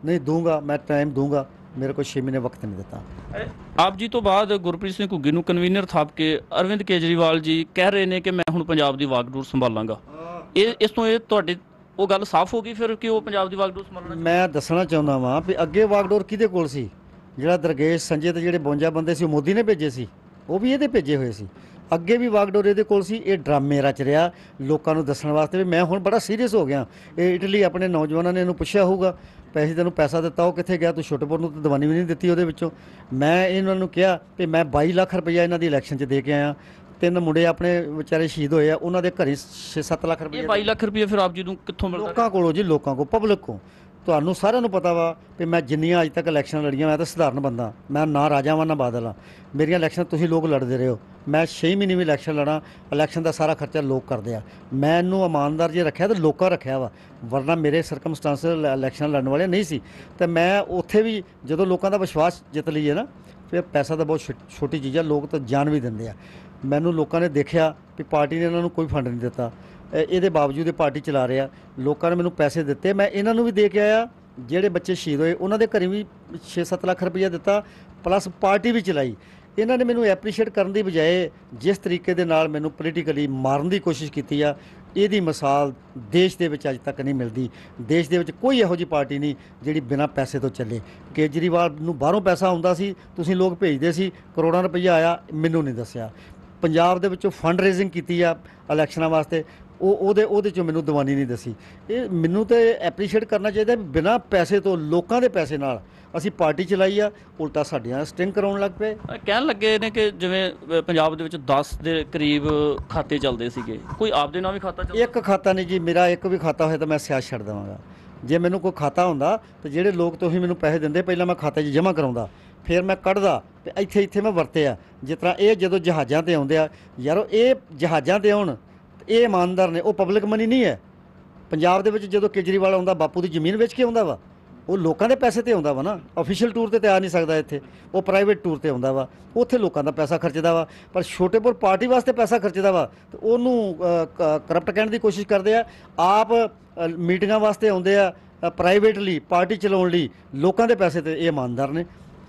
नहीं दूंगा, मैं टाइम दूंगा, मेरे को छः महीने वक्त नहीं देता। ਆਪ ਜੀ ਤੋਂ ਬਾਅਦ ਗੁਰਪ੍ਰੀਤ ਸਿੰਘ ਘੁੱਗੀ ਨੂੰ ਕਨਵੀਨਰ ਥਾਪ ਕੇ ਅਰਵਿੰਦ ਕੇਜਰੀਵਾਲ ਜੀ ਕਹਿ ਰਹੇ ਨੇ ਕਿ ਮੈਂ ਹੁਣ ਪੰਜਾਬ ਦੀ ਵਾਗਡੋਰ ਸੰਭਾਲਾਂਗਾ। ਇਹ ਇਸ ਤੋਂ ਇਹ ਤੁਹਾਡੇ ਉਹ ਗੱਲ ਸਾਫ਼ ਹੋ ਗਈ ਫਿਰ ਕਿ ਉਹ ਪੰਜਾਬ ਦੀ ਵਾਗਡੋਰ ਸੰਭਾਲਣਾ? ਮੈਂ ਦੱਸਣਾ ਚਾਹੁੰਦਾ ਵਾਂ ਵੀ ਅੱਗੇ ਵਾਗਡੋਰ ਕਿਹਦੇ ਕੋਲ ਸੀ? ਜਿਹੜਾ ਦਰਗੇਸ਼ ਸੰਜੇ ਤੇ ਜਿਹੜੇ ਬਵੰਜਾ ਬੰਦੇ ਸੀ ਉਹ ਮੋਦੀ ਨੇ ਭੇਜੇ ਸੀ, ਉਹ ਵੀ ਇਹਦੇ ਭੇਜੇ ਹੋਏ ਸੀ। ਅੱਗੇ ਵੀ ਵਾਗਡੋਰ ਇਹਦੇ ਕੋਲ ਸੀ। ਇਹ ਡਰਾਮੇ ਰਚ ਰਿਹਾ ਲੋਕਾਂ ਨੂੰ ਦੱਸਣ ਵਾਸਤੇ ਵੀ ਮੈਂ ਹੁਣ ਬੜਾ ਸੀਰੀਅਸ ਹੋ ਗਿਆ। ਇਹ ਇਟਲੀ ਆਪਣੇ ਨੌਜਵਾਨਾਂ ਨੇ ਇਹਨੂੰ ਪੁੱਛਿਆ ਹੋਊਗਾ ਪੈਸੇ ਤੈਨੂੰ ਪੈਸਾ ਦਿੱਤਾ ਉਹ ਕਿੱਥੇ ਗਿਆ? ਤੂੰ ਛੋਟੇਪੁਰ ਨੂੰ ਤਾਂ ਦਵਾਨੀ ਵੀ ਨਹੀਂ ਦਿੱਤੀ ਉਹਦੇ ਵਿੱਚੋਂ। ਮੈਂ ਇਹਨਾਂ ਨੂੰ ਕਿਹਾ ਕਿ ਮੈਂ ਬਾਈ ਲੱਖ ਰੁਪਈਆ ਇਹਨਾਂ ਦੀ ਇਲੈਕਸ਼ਨ 'ਚ ਦੇ ਕੇ ਆਇਆ। ਤਿੰਨ ਮੁੰਡੇ ਆਪਣੇ ਵਿਚਾਰੇ ਸ਼ਹੀਦ ਹੋਏ ਆ, ਉਹਨਾਂ ਦੇ ਘਰੇ ਛੇ ਸੱਤ ਲੱਖ ਇਹ ਰੁਪਈਆ ਬਾਈ ਲੱਖ ਰੁਪਏ ਫਿਰ ਆਪ ਜੀ ਨੂੰ ਕਿੱਥੋਂ ਮਿਲਦਾ? ਲੋਕਾਂ ਕੋਲੋਂ ਜੀ, ਲੋਕਾਂ ਕੋਲ, ਪਬਲਿਕ ਕੋਲ। ਤੁਹਾਨੂੰ ਸਾਰਿਆਂ ਨੂੰ ਪਤਾ ਵਾ ਕਿ ਮੈਂ ਜਿੰਨੀਆਂ ਅੱਜ ਤੱਕ ਇਲੈਕਸ਼ਨ ਲੜੀਆਂ, ਮੈਂ ਤਾਂ ਸਧਾਰਨ ਬੰਦਾ, ਮੈਂ ਨਾ ਰਾਜਾ ਵਾਂ ਨਾ ਬਾਦਲ ਹਾਂ। ਮੇਰੀਆਂ ਇਲੈਕਸ਼ਨ ਤੁਸੀਂ ਲੋਕ ਲੜਦੇ ਰਹੇ ਹੋ, ਮੈਂ ਛੇ ਮਹੀਨੇ ਵੀ ਇਲੈਕਸ਼ਨ ਲੜਾਂ, ਇਲੈਕਸ਼ਨ ਦਾ ਸਾਰਾ ਖਰਚਾ ਲੋਕ ਕਰਦੇ ਆ। ਮੈਂ ਇਹਨੂੰ ਇਮਾਨਦਾਰ ਜੇ ਰੱਖਿਆ ਤਾਂ ਲੋਕਾਂ ਰੱਖਿਆ ਵਾ, ਵਰਨਾ ਮੇਰੇ ਸਰਕਮਸਟੈਂਸ ਇਲੈਕਸ਼ਨ ਲੜਨ ਵਾਲੇ ਨਹੀਂ ਸੀ। ਤੇ ਮੈਂ ਉੱਥੇ ਵੀ ਜਦੋਂ ਲੋਕਾਂ ਦਾ ਵਿਸ਼ਵਾਸ ਜਿੱਤ ਲਈਏ ਨਾ, ਫਿਰ ਪੈਸਾ ਤਾਂ ਬਹੁਤ ਛੋ- ਛੋਟੀ ਚੀਜ਼ ਆ, ਲੋਕ ਤਾਂ ਜਾਨ ਵੀ ਦਿੰਦੇ ਆ। ਮੈਨੂੰ ਲੋਕਾਂ ਨੇ ਦੇਖਿਆ ਕਿ ਪਾਰਟੀ ਨੇ ਇਹਨਾਂ ਨੂੰ ਕੋਈ ਫੰਡ ਨਹੀਂ ਦਿੱਤਾ, ਇਹ- ਇਹਦੇ ਬਾਵਜੂਦ ਇਹ ਪਾਰਟੀ ਚਲਾ ਰਿਹਾ। ਲੋਕਾਂ ਨੇ ਮੈਨੂੰ ਪੈਸੇ ਦਿੱਤੇ, ਮੈਂ ਇਹਨਾਂ ਨੂੰ ਵੀ ਦੇ ਕੇ ਆਇਆ। ਜਿਹੜੇ ਬੱਚੇ ਸ਼ਹੀਦ ਹੋਏ ਉਹਨਾਂ ਦੇ ਘਰੇ ਵੀ ਛੇ ਸੱਤ ਲੱਖ ਰੁਪਈਆ ਦਿੱਤਾ, ਪਲੱਸ ਪਾਰਟੀ ਵੀ ਚਲਾਈ। ਇਹਨਾਂ ਨੇ ਮੈਨੂੰ ਐਪਰੀਸ਼ੀਏਟ ਕਰਨ ਦੀ ਬਜਾਏ ਜਿਸ ਤਰੀਕੇ ਦੇ ਨਾਲ ਮੈਨੂੰ ਪੋਲੀਟੀਕਲੀ ਮਾਰਨ ਦੀ ਕੋਸ਼ਿਸ਼ ਕੀਤੀ ਆ, ਇਹਦੀ ਮਿਸਾਲ ਦੇਸ਼ ਦੇ ਵਿੱਚ ਅੱਜ ਤੱਕ ਨਹੀਂ ਮਿਲਦੀ। ਦੇਸ਼ ਦੇ ਵਿੱਚ ਕੋਈ ਇਹੋ ਜਿਹੀ ਪਾਰਟੀ ਨਹੀਂ ਜਿਹੜੀ ਬਿਨਾਂ ਪੈਸੇ ਤੋਂ ਚੱਲੇ। ਕੇਜਰੀਵਾਲ ਨੂੰ ਬਾਹਰੋਂ ਪੈਸਾ ਆਉਂਦਾ ਸੀ, ਤੁਸੀਂ ਲੋਕ ਭੇਜਦੇ ਸੀ, ਕਰੋੜਾਂ ਰੁਪਈਆ ਆਇਆ, ਮੈਨੂੰ ਨਹੀਂ ਦੱਸਿਆ। ਪੰਜਾਬ ਦੇ ਵਿੱਚੋਂ ਫੰਡ ਰੇਜ਼ਿੰਗ ਕੀਤੀ ਆ ਇਲੈਕਸ਼ਨਾਂ ਵਾਸਤੇ, ਉਹ ਉਹਦੇ ਉਹਦੇ 'ਚੋਂ ਮੈਨੂੰ ਦੀਵਾਨੀ ਨਹੀਂ ਦੱਸੀ। ਇਹ ਮੈਨੂੰ ਤਾਂ ਐਪਰੀਸ਼ੀਏਟ ਕਰਨਾ ਚਾਹੀਦਾ ਵੀ ਬਿਨਾਂ ਪੈਸੇ ਤੋਂ, ਲੋਕਾਂ ਦੇ ਪੈਸੇ ਨਾਲ ਅਸੀਂ ਪਾਰਟੀ ਚਲਾਈ ਆ, ਉਲਟਾ ਸਾਡੀਆਂ ਸਟਿੰਗ ਕਰਾਉਣ ਲੱਗ ਪਏ। ਅ, ਕਹਿਣ ਲੱਗੇ ਨੇ ਕਿ ਜਿਵੇਂ ਅ, ਪੰਜਾਬ ਦੇ ਵਿੱਚ ਦਸ ਦੇ ਕਰੀਬ ਖਾਤੇ ਚੱਲਦੇ ਸੀਗੇ, ਕੋਈ ਆਪਦੇ ਨਾਲ ਵੀ ਖਾਤਾ ਚੱਲਦਾ? ਇੱਕ ਖਾਤਾ ਨਹੀਂ ਜੀ ਮੇਰਾ, ਇੱਕ ਵੀ ਖਾਤਾ ਹੋਇਆ ਤਾਂ ਮੈਂ ਸਿਆਸਤ ਛੱਡ ਦੇਵਾਂਗਾ। ਜੇ ਮੈਨੂੰ ਕੋਈ ਖਾਤਾ ਹੁੰਦਾ ਤਾਂ ਜਿਹੜੇ ਲੋਕ ਤੁਸੀਂ ਮੈਨੂੰ ਪੈਸੇ ਦਿੰਦੇ, ਪਹਿਲਾਂ ਮੈਂ ਖਾਤੇ 'ਚ ਜਮ੍ਹਾਂ ਕਰਾਉਂਦਾ, ਫਿਰ ਮੈਂ ਕੱਢਦਾ ਤੇ ਇੱਥੇ ਇੱਥੇ ਮੈਂ ਵਰਤਿਆ। ਜਿਸ ਤਰ੍ਹਾਂ ਇਹ ਜਦੋਂ ਜਹਾਜ਼ਾਂ 'ਤੇ ਆਉਂਦੇ ਆ, ਯਾਰੋ ਇਹ ਜਹਾਜ਼ਾਂ 'ਤੇ ਆਉਣ, ਇਹ ਇਮਾਨਦਾਰ ਨੇ, ਉਹ ਪਬਲਿਕ ਮਨੀ ਨਹੀਂ ਹੈ। ਪੰਜਾਬ ਦੇ ਵਿੱਚ ਜਦੋਂ ਕੇਜਰੀਵਾਲ ਆਉਂਦਾ, ਬਾਪੂ ਦੀ ਜ਼ਮੀਨ ਵੇਚ ਕੇ ਆਉਂਦਾ ਵਾ, ਉਹ ਲੋਕਾਂ ਦੇ ਪੈਸੇ ਤੇ ਆਉਂਦਾ ਵਾ ਨਾ। ਅਫੀਸ਼ੀਅਲ ਟੂਰ ਤੇ ਤੇ ਆ ਨਹੀਂ ਸਕਦਾ ਇੱਥੇ, ਉਹ ਪ੍ਰਾਈਵੇਟ ਟੂਰ ਤੇ ਆਉਂਦਾ ਵਾ, ਉੱਥੇ ਲੋਕਾਂ ਦਾ ਪੈਸਾ ਖਰਚਦਾ ਵਾ। ਪਰ ਛੋਟੇਪੁਰ ਪਾਰਟੀ ਵਾਸਤੇ ਪੈਸਾ ਖਰਚਦਾ ਵਾ ਤੇ ਉਹਨੂੰ ਕਰਪਟ ਕਹਿਣ ਦੀ ਕੋਸ਼ਿਸ਼ ਕਰਦੇ ਆ। ਆਪ ਅ, ਮੀਟਿੰਗਾਂ ਵਾਸਤੇ ਆਉਂਦੇ ਆ, ਪ੍ਰਾਈਵੇਟਲੀ ਪਾਰਟੀ ਚਲਾਉਣ ਲਈ, ਲੋਕਾਂ ਦੇ ਪੈਸੇ ਤੇ ਇਹ ਇਮਾਨਦਾਰ ਨੇ।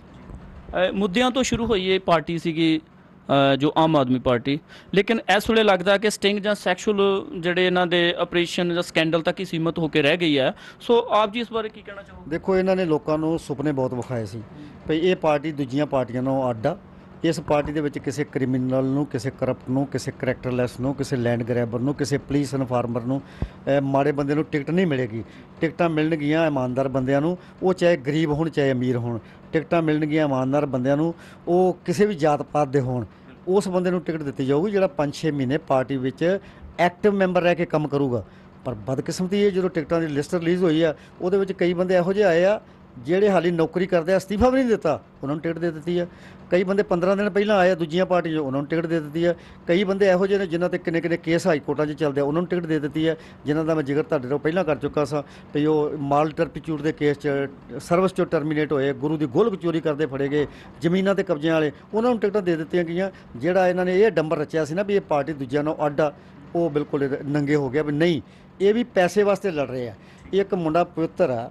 ਅ, ਮੁੱਦਿਆਂ ਤੋਂ ਸ਼ੁਰੂ ਹੋਈ ਇਹ ਪਾਰਟੀ ਸੀਗੀ ਅ, ਜੋ ਆਮ ਆਦਮੀ ਪਾਰਟੀ, ਲੇਕਿਨ ਇਸ ਵੇਲੇ ਲੱਗਦਾ ਕਿ ਸਟਿੰਗ ਜਾਂ ਸੈਕਸ਼ੂਅਲ ਜਿਹੜੇ ਇਹਨਾਂ ਦੇ ਆਪਰੇਸ਼ਨ ਜਾਂ ਸਕੈਂਡਲ ਤੱਕ ਹੀ ਸੀਮਤ ਹੋ ਕੇ ਰਹਿ ਗਈ ਹੈ। ਸੋ ਆਪ ਜੀ ਇਸ ਬਾਰੇ ਕੀ ਕਹਿਣਾ ਚਾਹੋਗੇ? ਦੇਖੋ, ਇਹਨਾਂ ਨੇ ਲੋਕਾਂ ਨੂੰ ਸੁਪਨੇ ਬਹੁਤ ਵਿਖਾਏ ਸੀ ਭਈ ਇਹ ਪਾਰਟੀ ਦੂਜੀਆਂ ਪਾਰਟੀਆਂ ਨਾਲੋਂ ਅੱਡ ਆ। ਇਸ ਪਾਰਟੀ ਦੇ ਵਿੱਚ ਕਿਸੇ ਕ੍ਰਿਮੀਨਲ ਨੂੰ, ਕਿਸੇ ਕਰਪਟ ਨੂੰ, ਕਿਸੇ ਕਰੈਕਟਰਲੈਸ ਨੂੰ, ਕਿਸੇ ਲੈਂਡ ਗ੍ਰੈਬਰ ਨੂੰ, ਕਿਸੇ ਪੁਲਿਸ ਇਨਫਾਰਮਰ ਨੂੰ, ਅਹ ਮਾੜੇ ਬੰਦੇ ਨੂੰ ਟਿਕਟ ਨਹੀਂ ਮਿਲੇਗੀ। ਟਿਕਟਾਂ ਮਿਲਣਗੀਆਂ ਇਮਾਨਦਾਰ ਬੰਦਿਆਂ ਨੂੰ, ਉਹ ਚਾਹੇ ਗਰੀਬ ਹੋਣ ਚਾਹੇ ਅਮੀਰ ਹੋਣ। ਟਿਕਟਾਂ ਮਿਲਣਗੀਆਂ ਇਮਾਨਦਾਰ ਬੰਦਿਆਂ ਨੂੰ, ਉਹ ਕਿਸੇ ਵੀ ਜਾਤ ਪਾਤ ਦੇ ਹੋਣ, ਉਸ ਬੰਦੇ ਨੂੰ ਟਿਕਟ ਦਿੱਤੀ ਜਾਊਗੀ ਜਿਹੜਾ ਪੰਜ ਛੇ ਮਹੀਨੇ ਪਾਰਟੀ ਵਿੱਚ ਐਕਟਿਵ ਮੈਂਬਰ ਰਹਿ ਕੇ ਕੰਮ ਕਰੂਗਾ। ਪਰ ਬਦਕਿਸਮਤੀ ਇਹ ਜਦੋਂ ਟਿਕਟਾਂ ਦੀ ਲਿਸਟ ਰਿਲੀਜ਼ ਹੋਈ ਆ, ਉਹਦੇ ਵਿੱਚ ਕਈ ਬੰਦੇ ਇਹੋ ਜਿਹੇ ਆਏ ਆ ਜਿਹੜੇ ਹਾਲੀ ਨੌਕਰੀ ਕਰਦੇ ਆ, ਅਸਤੀਫਾ ਵੀ ਨਹੀਂ ਦਿੱਤਾ, ਉਹਨਾਂ ਨੂੰ ਟਿਕਟ ਦੇ ਦਿੱਤੀ ਆ। ਕਈ ਬੰਦੇ ਪੰਦਰਾਂ ਦਿਨ ਪਹਿਲਾਂ ਆਏ ਆ ਦੂਜੀਆਂ ਪਾਰਟੀ 'ਚੋਂ, ਉਹਨਾਂ ਨੂੰ ਟਿਕਟ ਦੇ ਦਿੱਤੀ ਆ। ਕਈ ਬੰਦੇ ਇਹੋ ਜਿਹੇ ਨੇ ਜਿਨ੍ਹਾਂ 'ਤੇ ਕਿੰਨੇ ਕਿੰਨੇ ਕੇਸ ਹਾਈ ਕੋਰਟਾਂ 'ਚ ਚੱਲਦੇ ਆ, ਉਹਨਾਂ ਨੂੰ ਟਿਕਟ ਦੇ ਦਿੱਤੀ ਹੈ। ਜਿਨ੍ਹਾਂ ਦਾ ਮੈਂ ਜ਼ਿਕਰ ਤੁਹਾਡੇ ਤੋਂ ਪਹਿਲਾਂ ਕਰ ਚੁੱਕਾ ਸਾਂ ਵੀ ਉਹ ਮਾਲ ਟਰਪੀਚੂਟ ਦੇ ਕੇਸ 'ਚ ਸਰਵਿਸ 'ਚੋਂ ਟਰਮੀਨੇਟ ਹੋਏ, ਗੁਰੂ ਦੀ ਗੋਲਕ ਚੋਰੀ ਕਰਦੇ ਫੜੇ ਗਏ, ਜ਼ਮੀਨਾਂ 'ਤੇ ਕਬਜ਼ਿਆਂ ਵਾਲੇ, ਉਹਨਾਂ ਨੂੰ ਟਿਕਟਾਂ ਦੇ ਦਿੱਤੀਆਂ ਗਈਆਂ। ਜਿਹੜਾ ਇਹਨਾਂ ਨੇ ਇਹ ਡੰਬਰ ਰਚਿਆ ਸੀ ਨਾ ਵੀ ਇਹ ਪਾਰਟੀ ਦੂਜਿਆਂ ਨਾਲੋਂ ਅੱਡ ਆ, ਉਹ ਬਿਲਕੁਲ ਇਹ ਨੰਗੇ ਹੋ ਗਿਆ ਵੀ ਨਹੀਂ, ਇਹ ਵੀ ਪੈਸੇ ਵਾਸਤੇ ਲੜ ਰਹੇ ਆ। ਇੱਕ ਮੁੰਡਾ ਪਵਿੱਤਰ ਆ,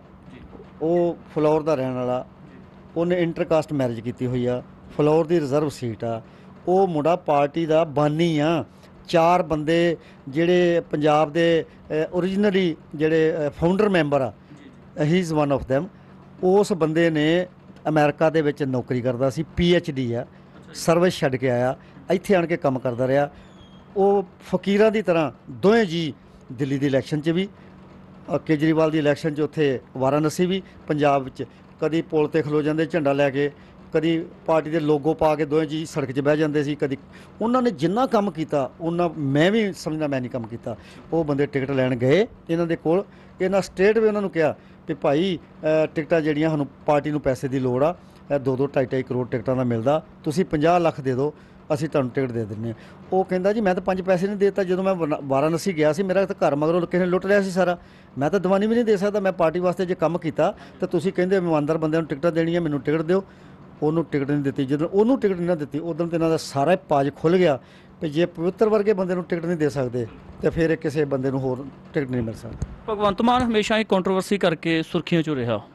ਉਹ ਫਲੋਰ ਦਾ ਰਹਿਣ ਵਾਲਾ, ਉਹਨੇ ਇੰਟਰਕਾਸਟ ਮੈਰਿਜ ਕੀਤੀ ਹੋਈ ਆ, ਫਲੋਰ ਦੀ ਰਿਜ਼ਰਵ ਸੀਟ ਆ। ਉਹ ਮੁੰਡਾ ਪਾਰਟੀ ਦਾ ਬਾਨੀ ਆ। ਚਾਰ ਬੰਦੇ ਜਿਹੜੇ ਪੰਜਾਬ ਦੇ ਓਰੀਜਨਲੀ ਜਿਹੜੇ ਫਾਊਂਡਰ ਮੈਂਬਰ ਆ, he is one of them. ਉਸ ਬੰਦੇ ਨੇ ਅਮਰੀਕਾ ਦੇ ਵਿੱਚ ਨੌਕਰੀ ਕਰਦਾ ਸੀ, ਪੀ ਐਚ ਡੀ ਆ, ਸਰਵਿਸ ਛੱਡ ਕੇ ਆਇਆ, ਇੱਥੇ ਆਣ ਕੇ ਕੰਮ ਕਰਦਾ ਰਿਹਾ। ਉਹ ਫਕੀਰਾਂ ਦੀ ਤਰ੍ਹਾਂ ਦੋਵੇਂ ਜੀ ਦਿੱਲੀ ਦੀ ਇਲੈਕਸ਼ਨ 'ਚ ਵੀ, ਕੇਜਰੀਵਾਲ ਦੀ ਇਲੈਕਸ਼ਨ 'ਚ ਉੱਥੇ ਵਾਰਾਣਸੀ ਵੀ, ਪੰਜਾਬ ਵਿੱਚ ਕਦੀ ਪੁਲ 'ਤੇ ਖਲੋ ਜਾਂਦੇ ਝੰਡਾ ਲੈ ਕੇ, ਕਦੀ ਪਾਰਟੀ ਦੇ ਲੋਗੋ ਪਾ ਕੇ ਦੋਵੇਂ ਜੀ ਸੜਕ 'ਚ ਬਹਿ ਜਾਂਦੇ ਸੀ। ਕਦੀ ਉਹਨਾਂ ਨੇ ਜਿੰਨਾ ਕੰਮ ਕੀਤਾ ਉਹਨਾਂ ਮੈਂ ਵੀ ਸਮਝਦਾ ਮੈਂ ਨਹੀਂ ਕੰਮ ਕੀਤਾ। ਉਹ ਬੰਦੇ ਟਿਕਟ ਲੈਣ ਗਏ ਇਹਨਾਂ ਦੇ ਕੋਲ, ਇਹਨਾਂ ਸਟੇਟ ਵੀ ਉਹਨਾਂ ਨੂੰ ਕਿਹਾ ਕਿ ਭਾਈ ਟਿਕਟਾਂ ਜਿਹੜੀਆਂ ਸਾਨੂੰ ਪਾਰਟੀ ਨੂੰ ਪੈਸੇ ਦੀ ਲੋੜ ਆ, ਦੋ ਦੋ ਢਾਈ ਢਾਈ ਕਰੋੜ ਟਿਕਟਾਂ ਦਾ ਮਿਲਦਾ, ਤੁਸੀਂ ਪੰਜਾਹ ਲੱਖ ਦੇ ਦਿਓ, ਅਸੀਂ ਤੁਹਾਨੂੰ ਟਿਕਟ ਦੇ ਦਿੰਦੇ ਹਾਂ। ਉਹ ਕਹਿੰਦਾ ਜੀ ਮੈਂ ਤਾਂ ਪੰਜ ਪੈਸੇ ਨਹੀਂ ਦੇ ਦਿੱਤਾ। ਜਦੋਂ ਮੈਂ ਵਰ- ਵਾਰਾਣਸੀ ਗਿਆ ਸੀ, ਮੇਰਾ ਤਾਂ ਘਰ ਮਗਰੋਂ ਕਿਸੇ ਨੇ ਲੁੱਟ ਲਿਆ ਸੀ ਸਾਰਾ, ਮੈਂ ਤਾਂ ਦੀਵਾਨੀ ਵੀ ਨਹੀਂ ਦੇ ਸਕਦਾ। ਮੈਂ ਪਾਰਟੀ ਵਾਸਤੇ ਜੇ ਕੰਮ ਕੀਤਾ ਤਾਂ ਤੁਸੀਂ ਕਹਿੰਦੇ ਇਮਾਨਦਾਰ ਬੰਦਿਆਂ ਨੂੰ ਟਿਕਟਾਂ ਦੇਣੀਆਂ, ਮੈਨੂੰ ਟਿਕਟ ਦਿਓ। ਉਹਨੂੰ ਟਿਕਟ ਨਹੀਂ ਦਿੱਤੀ। ਜਦੋਂ ਉਹਨੂੰ ਟਿਕਟ ਨਹੀਂ ਨਾ ਦਿੱਤੀ, ਉਦੋਂ ਤੇ ਇਹਨਾਂ ਦਾ ਸਾਰਾ ਪਾਜ ਖੁੱਲ੍ਹ ਗਿਆ ਵੀ ਜੇ ਪਵਿੱਤਰ ਵਰਗੇ ਬੰਦੇ ਨੂੰ ਟਿਕਟ ਨਹੀਂ ਦੇ ਸਕਦੇ ਤਾਂ ਫਿਰ ਇਹ ਕਿਸੇ ਬੰਦੇ ਨੂੰ ਹੋਰ ਟਿਕਟ ਨਹੀਂ ਮਿਲ ਸਕਦੀ। ਭਗਵੰਤ ਮਾਨ ਹਮੇਸ਼ਾ ਹੀ ਕੰਟਰੋਵਰਸੀ ਕਰਕੇ ਸੁਰਖੀਆਂ 'ਚੋਂ ਰਿਹਾ।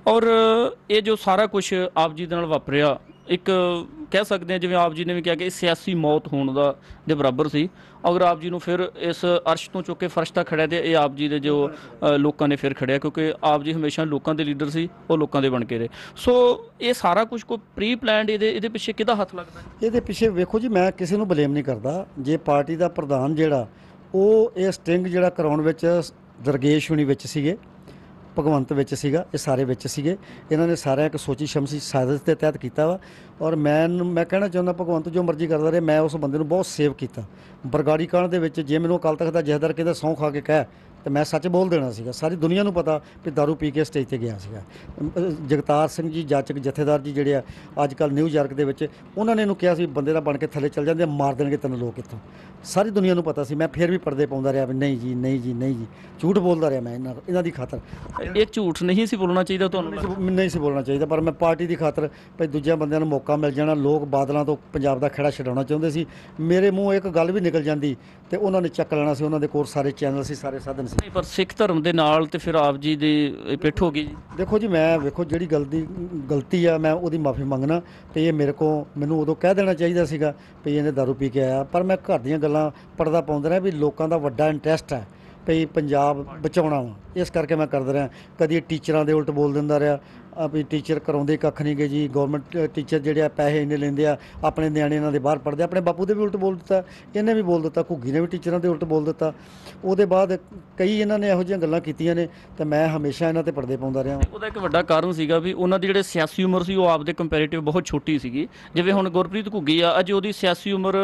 ਔਰ ਇਹ ਜੋ ਸਾਰਾ ਕੁਝ ਆਪ ਜੀ ਦੇ ਨਾਲ ਵਾਪਰਿਆ, ਇੱਕ ਕਹਿ ਸਕਦੇ ਹਾਂ ਜਿਵੇਂ ਆਪ ਜੀ ਨੇ ਵੀ ਕਿਹਾ ਕਿ ਇਹ ਸਿਆਸੀ ਮੌਤ ਹੋਣ ਦਾ ਦੇ ਬਰਾਬਰ ਸੀ। ਅਗਰ ਆਪ ਜੀ ਨੂੰ ਫਿਰ ਇਸ ਅਰਸ਼ ਤੋਂ ਚੁੱਕ ਕੇ ਫਰਸ਼ ਤੱਕ ਖੜਿਆ ਤੇ ਇਹ ਆਪ ਜੀ ਦੇ ਜੋ ਅ, ਲੋਕਾਂ ਨੇ ਫਿਰ ਖੜਿਆ, ਕਿਉਂਕਿ ਆਪ ਜੀ ਹਮੇਸ਼ਾ ਲੋਕਾਂ ਦੇ ਲੀਡਰ ਸੀ, ਉਹ ਲੋਕਾਂ ਦੇ ਬਣ ਕੇ ਰਹੇ। ਸੋ ਇਹ ਸਾਰਾ ਕੁਝ ਕੋਈ ਪ੍ਰੀ ਪਲਾਨਡ, ਇਹਦੇ ਇਹਦੇ ਪਿੱਛੇ ਕਿਹਦਾ ਹੱਥ ਲੱਗਦਾ ਹੈ? ਇਹਦੇ ਪਿੱਛੇ ਵੇਖੋ ਜੀ, ਮੈਂ ਕਿਸੇ ਨੂੰ ਬਲੇਮ ਨਹੀਂ ਕਰਦਾ। ਜੇ ਪਾਰਟੀ ਦਾ ਪ੍ਰਧਾਨ ਜਿਹੜਾ ਉਹ ਇਹ ਸਟਿੰਗ ਜਿਹੜਾ ਕਰਾਉਣ ਵਿੱਚ ਦਰਗੇਸ਼ ਹੁਣੀ ਵਿੱਚ ਸੀਗੇ, ਭਗਵੰਤ ਵਿੱਚ ਸੀਗਾ, ਇਹ ਸਾਰੇ ਵਿੱਚ ਸੀਗੇ। ਇਹਨਾਂ ਨੇ ਸਾਰਿਆਂ ਇੱਕ ਸੋਚੀ ਸਮਝੀ ਸਾਜ਼ਿਸ਼ ਦੇ ਤਹਿਤ ਕੀਤਾ ਵਾ। ਔਰ ਮੈਂ ਮੈਂ ਕਹਿਣਾ ਚਾਹੁੰਦਾ, ਭਗਵੰਤ ਜੋ ਮਰਜ਼ੀ ਕਰਦਾ ਰਹੇ, ਮੈਂ ਉਸ ਬੰਦੇ ਨੂੰ ਬਹੁਤ ਸੇਵ ਕੀਤਾ। ਬਰਗਾੜੀ ਕਾਂਡ ਦੇ ਵਿੱਚ ਜੇ ਮੈਨੂੰ ਅਕਾਲ ਤਖਤ ਦਾ ਜਥੇਦਾਰ ਕਹਿੰਦਾ ਸਹੁੰ ਖਾ ਕੇ ਕਹਿ, ਤੇ ਮੈਂ ਸੱਚ ਬੋਲ ਦੇਣਾ ਸੀਗਾ। ਸਾਰੀ ਦੁਨੀਆ ਨੂੰ ਪਤਾ ਵੀ ਦਾਰੂ ਪੀ ਕੇ ਸਟੇਜ ਤੇ ਗਿਆ ਸੀਗਾ। ਅਹ ਜਗਤਾਰ ਸਿੰਘ ਜੀ ਜਾਚਕ ਜਥੇਦਾਰ ਜੀ ਜਿਹੜੇ ਆ ਅੱਜ ਕੱਲ੍ਹ ਨਿਊਯਾਰਕ ਦੇ ਵਿੱਚ, ਉਹਨਾਂ ਨੇ ਇਹਨੂੰ ਕਿਹਾ ਸੀ ਬੰਦੇ ਦਾ ਬਣ ਕੇ ਥੱਲੇ ਚੱਲ ਜਾਂਦੇ, ਮਾਰ ਦੇਣਗੇ ਤੈਨੂੰ ਲੋਕ ਇੱਥੋਂ। ਸਾਰੀ ਦੁਨੀਆ ਨੂੰ ਪਤਾ ਸੀ। ਮੈਂ ਫਿਰ ਵੀ ਪਰਦੇ ਪਾਉਂਦਾ ਰਿਹਾ ਵੀ ਨਹੀਂ ਜੀ, ਨਹੀਂ ਜੀ, ਨਹੀਂ ਜੀ, ਝੂਠ ਬੋਲਦਾ ਰਿਹਾ ਮੈਂ ਇਹਨਾਂ ਇਹਨਾਂ ਦੀ ਖਾਤਰ। ਇਹ ਝੂਠ ਨਹੀਂ ਸੀ ਬੋਲਣਾ ਚਾਹੀਦਾ ਤੁਹਾਨੂੰ? ਨਹੀਂ ਸੀ- ਨਹੀਂ ਸੀ ਬੋਲਣਾ ਚਾਹੀਦਾ, ਪਰ ਮੈਂ ਪਾਰਟੀ ਦੀ ਖਾਤਰ ਭਈ ਦੂਜਿਆਂ ਬੰਦਿਆਂ ਨੂੰ ਮੌਕਾ ਮਿਲ ਜਾਣਾ। ਲੋਕ ਬਾਦਲਾਂ ਤੋਂ ਪੰਜਾਬ ਦਾ ਖੇੜਾ ਛਡਾਉਣਾ ਚਾਹੁੰਦੇ ਸੀ। ਮੇਰੇ ਮੂੰਹ ਇੱਕ ਗੱਲ ਵੀ ਨਿਕਲ ਜਾਂਦੀ ਤੇ ਉਹਨਾਂ ਨੇ ਚੱਕ ਲੈਣਾ ਸੀ। ਉਹਨਾਂ ਦੇ ਕੋਲ ਸਾਰੇ ਚੈਨਲ ਸੀ, ਸਾਰੇ ਸਾਧਨ ਸੀ। ਨਹੀਂ, ਪਰ ਸਿੱਖ ਧਰਮ ਦੇ ਨਾਲ ਤੇ ਫਿਰ ਆਪ ਜੀ ਦੀ ਇਹ ਪਿੱਠ ਹੋ ਗਈ ਜੀ। ਦੇਖੋ ਜੀ, ਮੈਂ ਵੇਖੋ ਜਿਹੜੀ ਗਲਤੀ ਗਲਤੀ ਆ ਮੈਂ ਉਹਦੀ ਮਾਫੀ ਮੰਗਣਾ। ਤੇ ਇਹ ਮੇਰੇ ਕੋ ਮੈਨੂੰ ਉਦੋਂ ਕਹਿ ਦੇਣਾ ਚਾਹੀਦਾ ਸੀਗਾ ਵੀ ਇਹਨੇ ਦਾਰੂ ਪੀ ਕੇ ਆਇਆ। ਪਰ ਮੈਂ ਘਰ ਦੀਆਂ ਗੱਲਾਂ ਪੜਦਾ ਪਾਉਂਦਾ ਰਿਹਾ ਵੀ ਲੋਕਾਂ ਦਾ ਵੱਡਾ ਇੰਟਰਸਟ ਹੈ ਵੀ ਪੰਜਾਬ ਬਚਾਉਣਾ ਵਾ, ਇਸ ਕਰਕੇ ਮੈਂ ਕਰਦਾ ਰਿਹਾ। ਕਦੀ ਟੀਚਰਾਂ ਦੇ ਉਲਟ ਬੋਲ ਦਿੰਦਾ ਰਿਹਾ ਆ ਵੀ ਟੀਚਰ ਕਰਾਉਂਦੇ ਕੱਖ ਨਹੀਂ ਗਏ ਜੀ, ਗੌਰਮੈਂਟ ਟੀਚਰ ਜਿਹੜੇ ਆ ਪੈਸੇ ਇੰਨੇ ਲੈਂਦੇ ਆ, ਆਪਣੇ ਨਿਆਣੇ ਇਹਨਾਂ ਦੇ ਬਾਹਰ ਪੜ੍ਹਦੇ। ਆਪਣੇ ਬਾਪੂ ਦੇ ਵੀ ਉਲਟ ਬੋਲ ਦਿੱਤਾ, ਇਹਨੇ ਵੀ ਬੋਲ ਦਿੱਤਾ, ਘੁੱਗੀ ਨੇ ਵੀ ਟੀਚਰਾਂ ਦੇ ਉਲਟ ਬੋਲ ਦਿੱਤਾ। ਉਹਦੇ ਬਾਅਦ ਕਈ ਇਹਨਾਂ ਨੇ ਇਹੋ ਜਿਹੀਆਂ ਗੱਲਾਂ ਕੀਤੀਆਂ ਨੇ ਤੇ ਮੈਂ ਹਮੇਸ਼ਾ ਇਹਨਾਂ ਤੇ ਪਰਦੇ ਪਾਉਂਦਾ ਰਿਹਾ। ਉਹਦਾ ਇੱਕ ਵੱਡਾ ਕਾਰਨ ਸੀਗਾ ਵੀ ਉਹਨਾਂ ਦੀ ਜਿਹੜੇ ਸਿਆਸੀ ਉਮਰ ਸੀ ਉਹ ਆਪ ਦੇ ਕੰਪੈਰੀਟਿਵ ਬਹੁਤ ਛੋਟੀ ਸੀਗੀ। ਜਿਵੇਂ ਹੁਣ ਗੁਰਪ੍ਰੀਤ ਘੁੱਗੀ ਆ, ਅਜੇ ਉਹਦੀ ਸਿਆਸੀ ਉਮਰ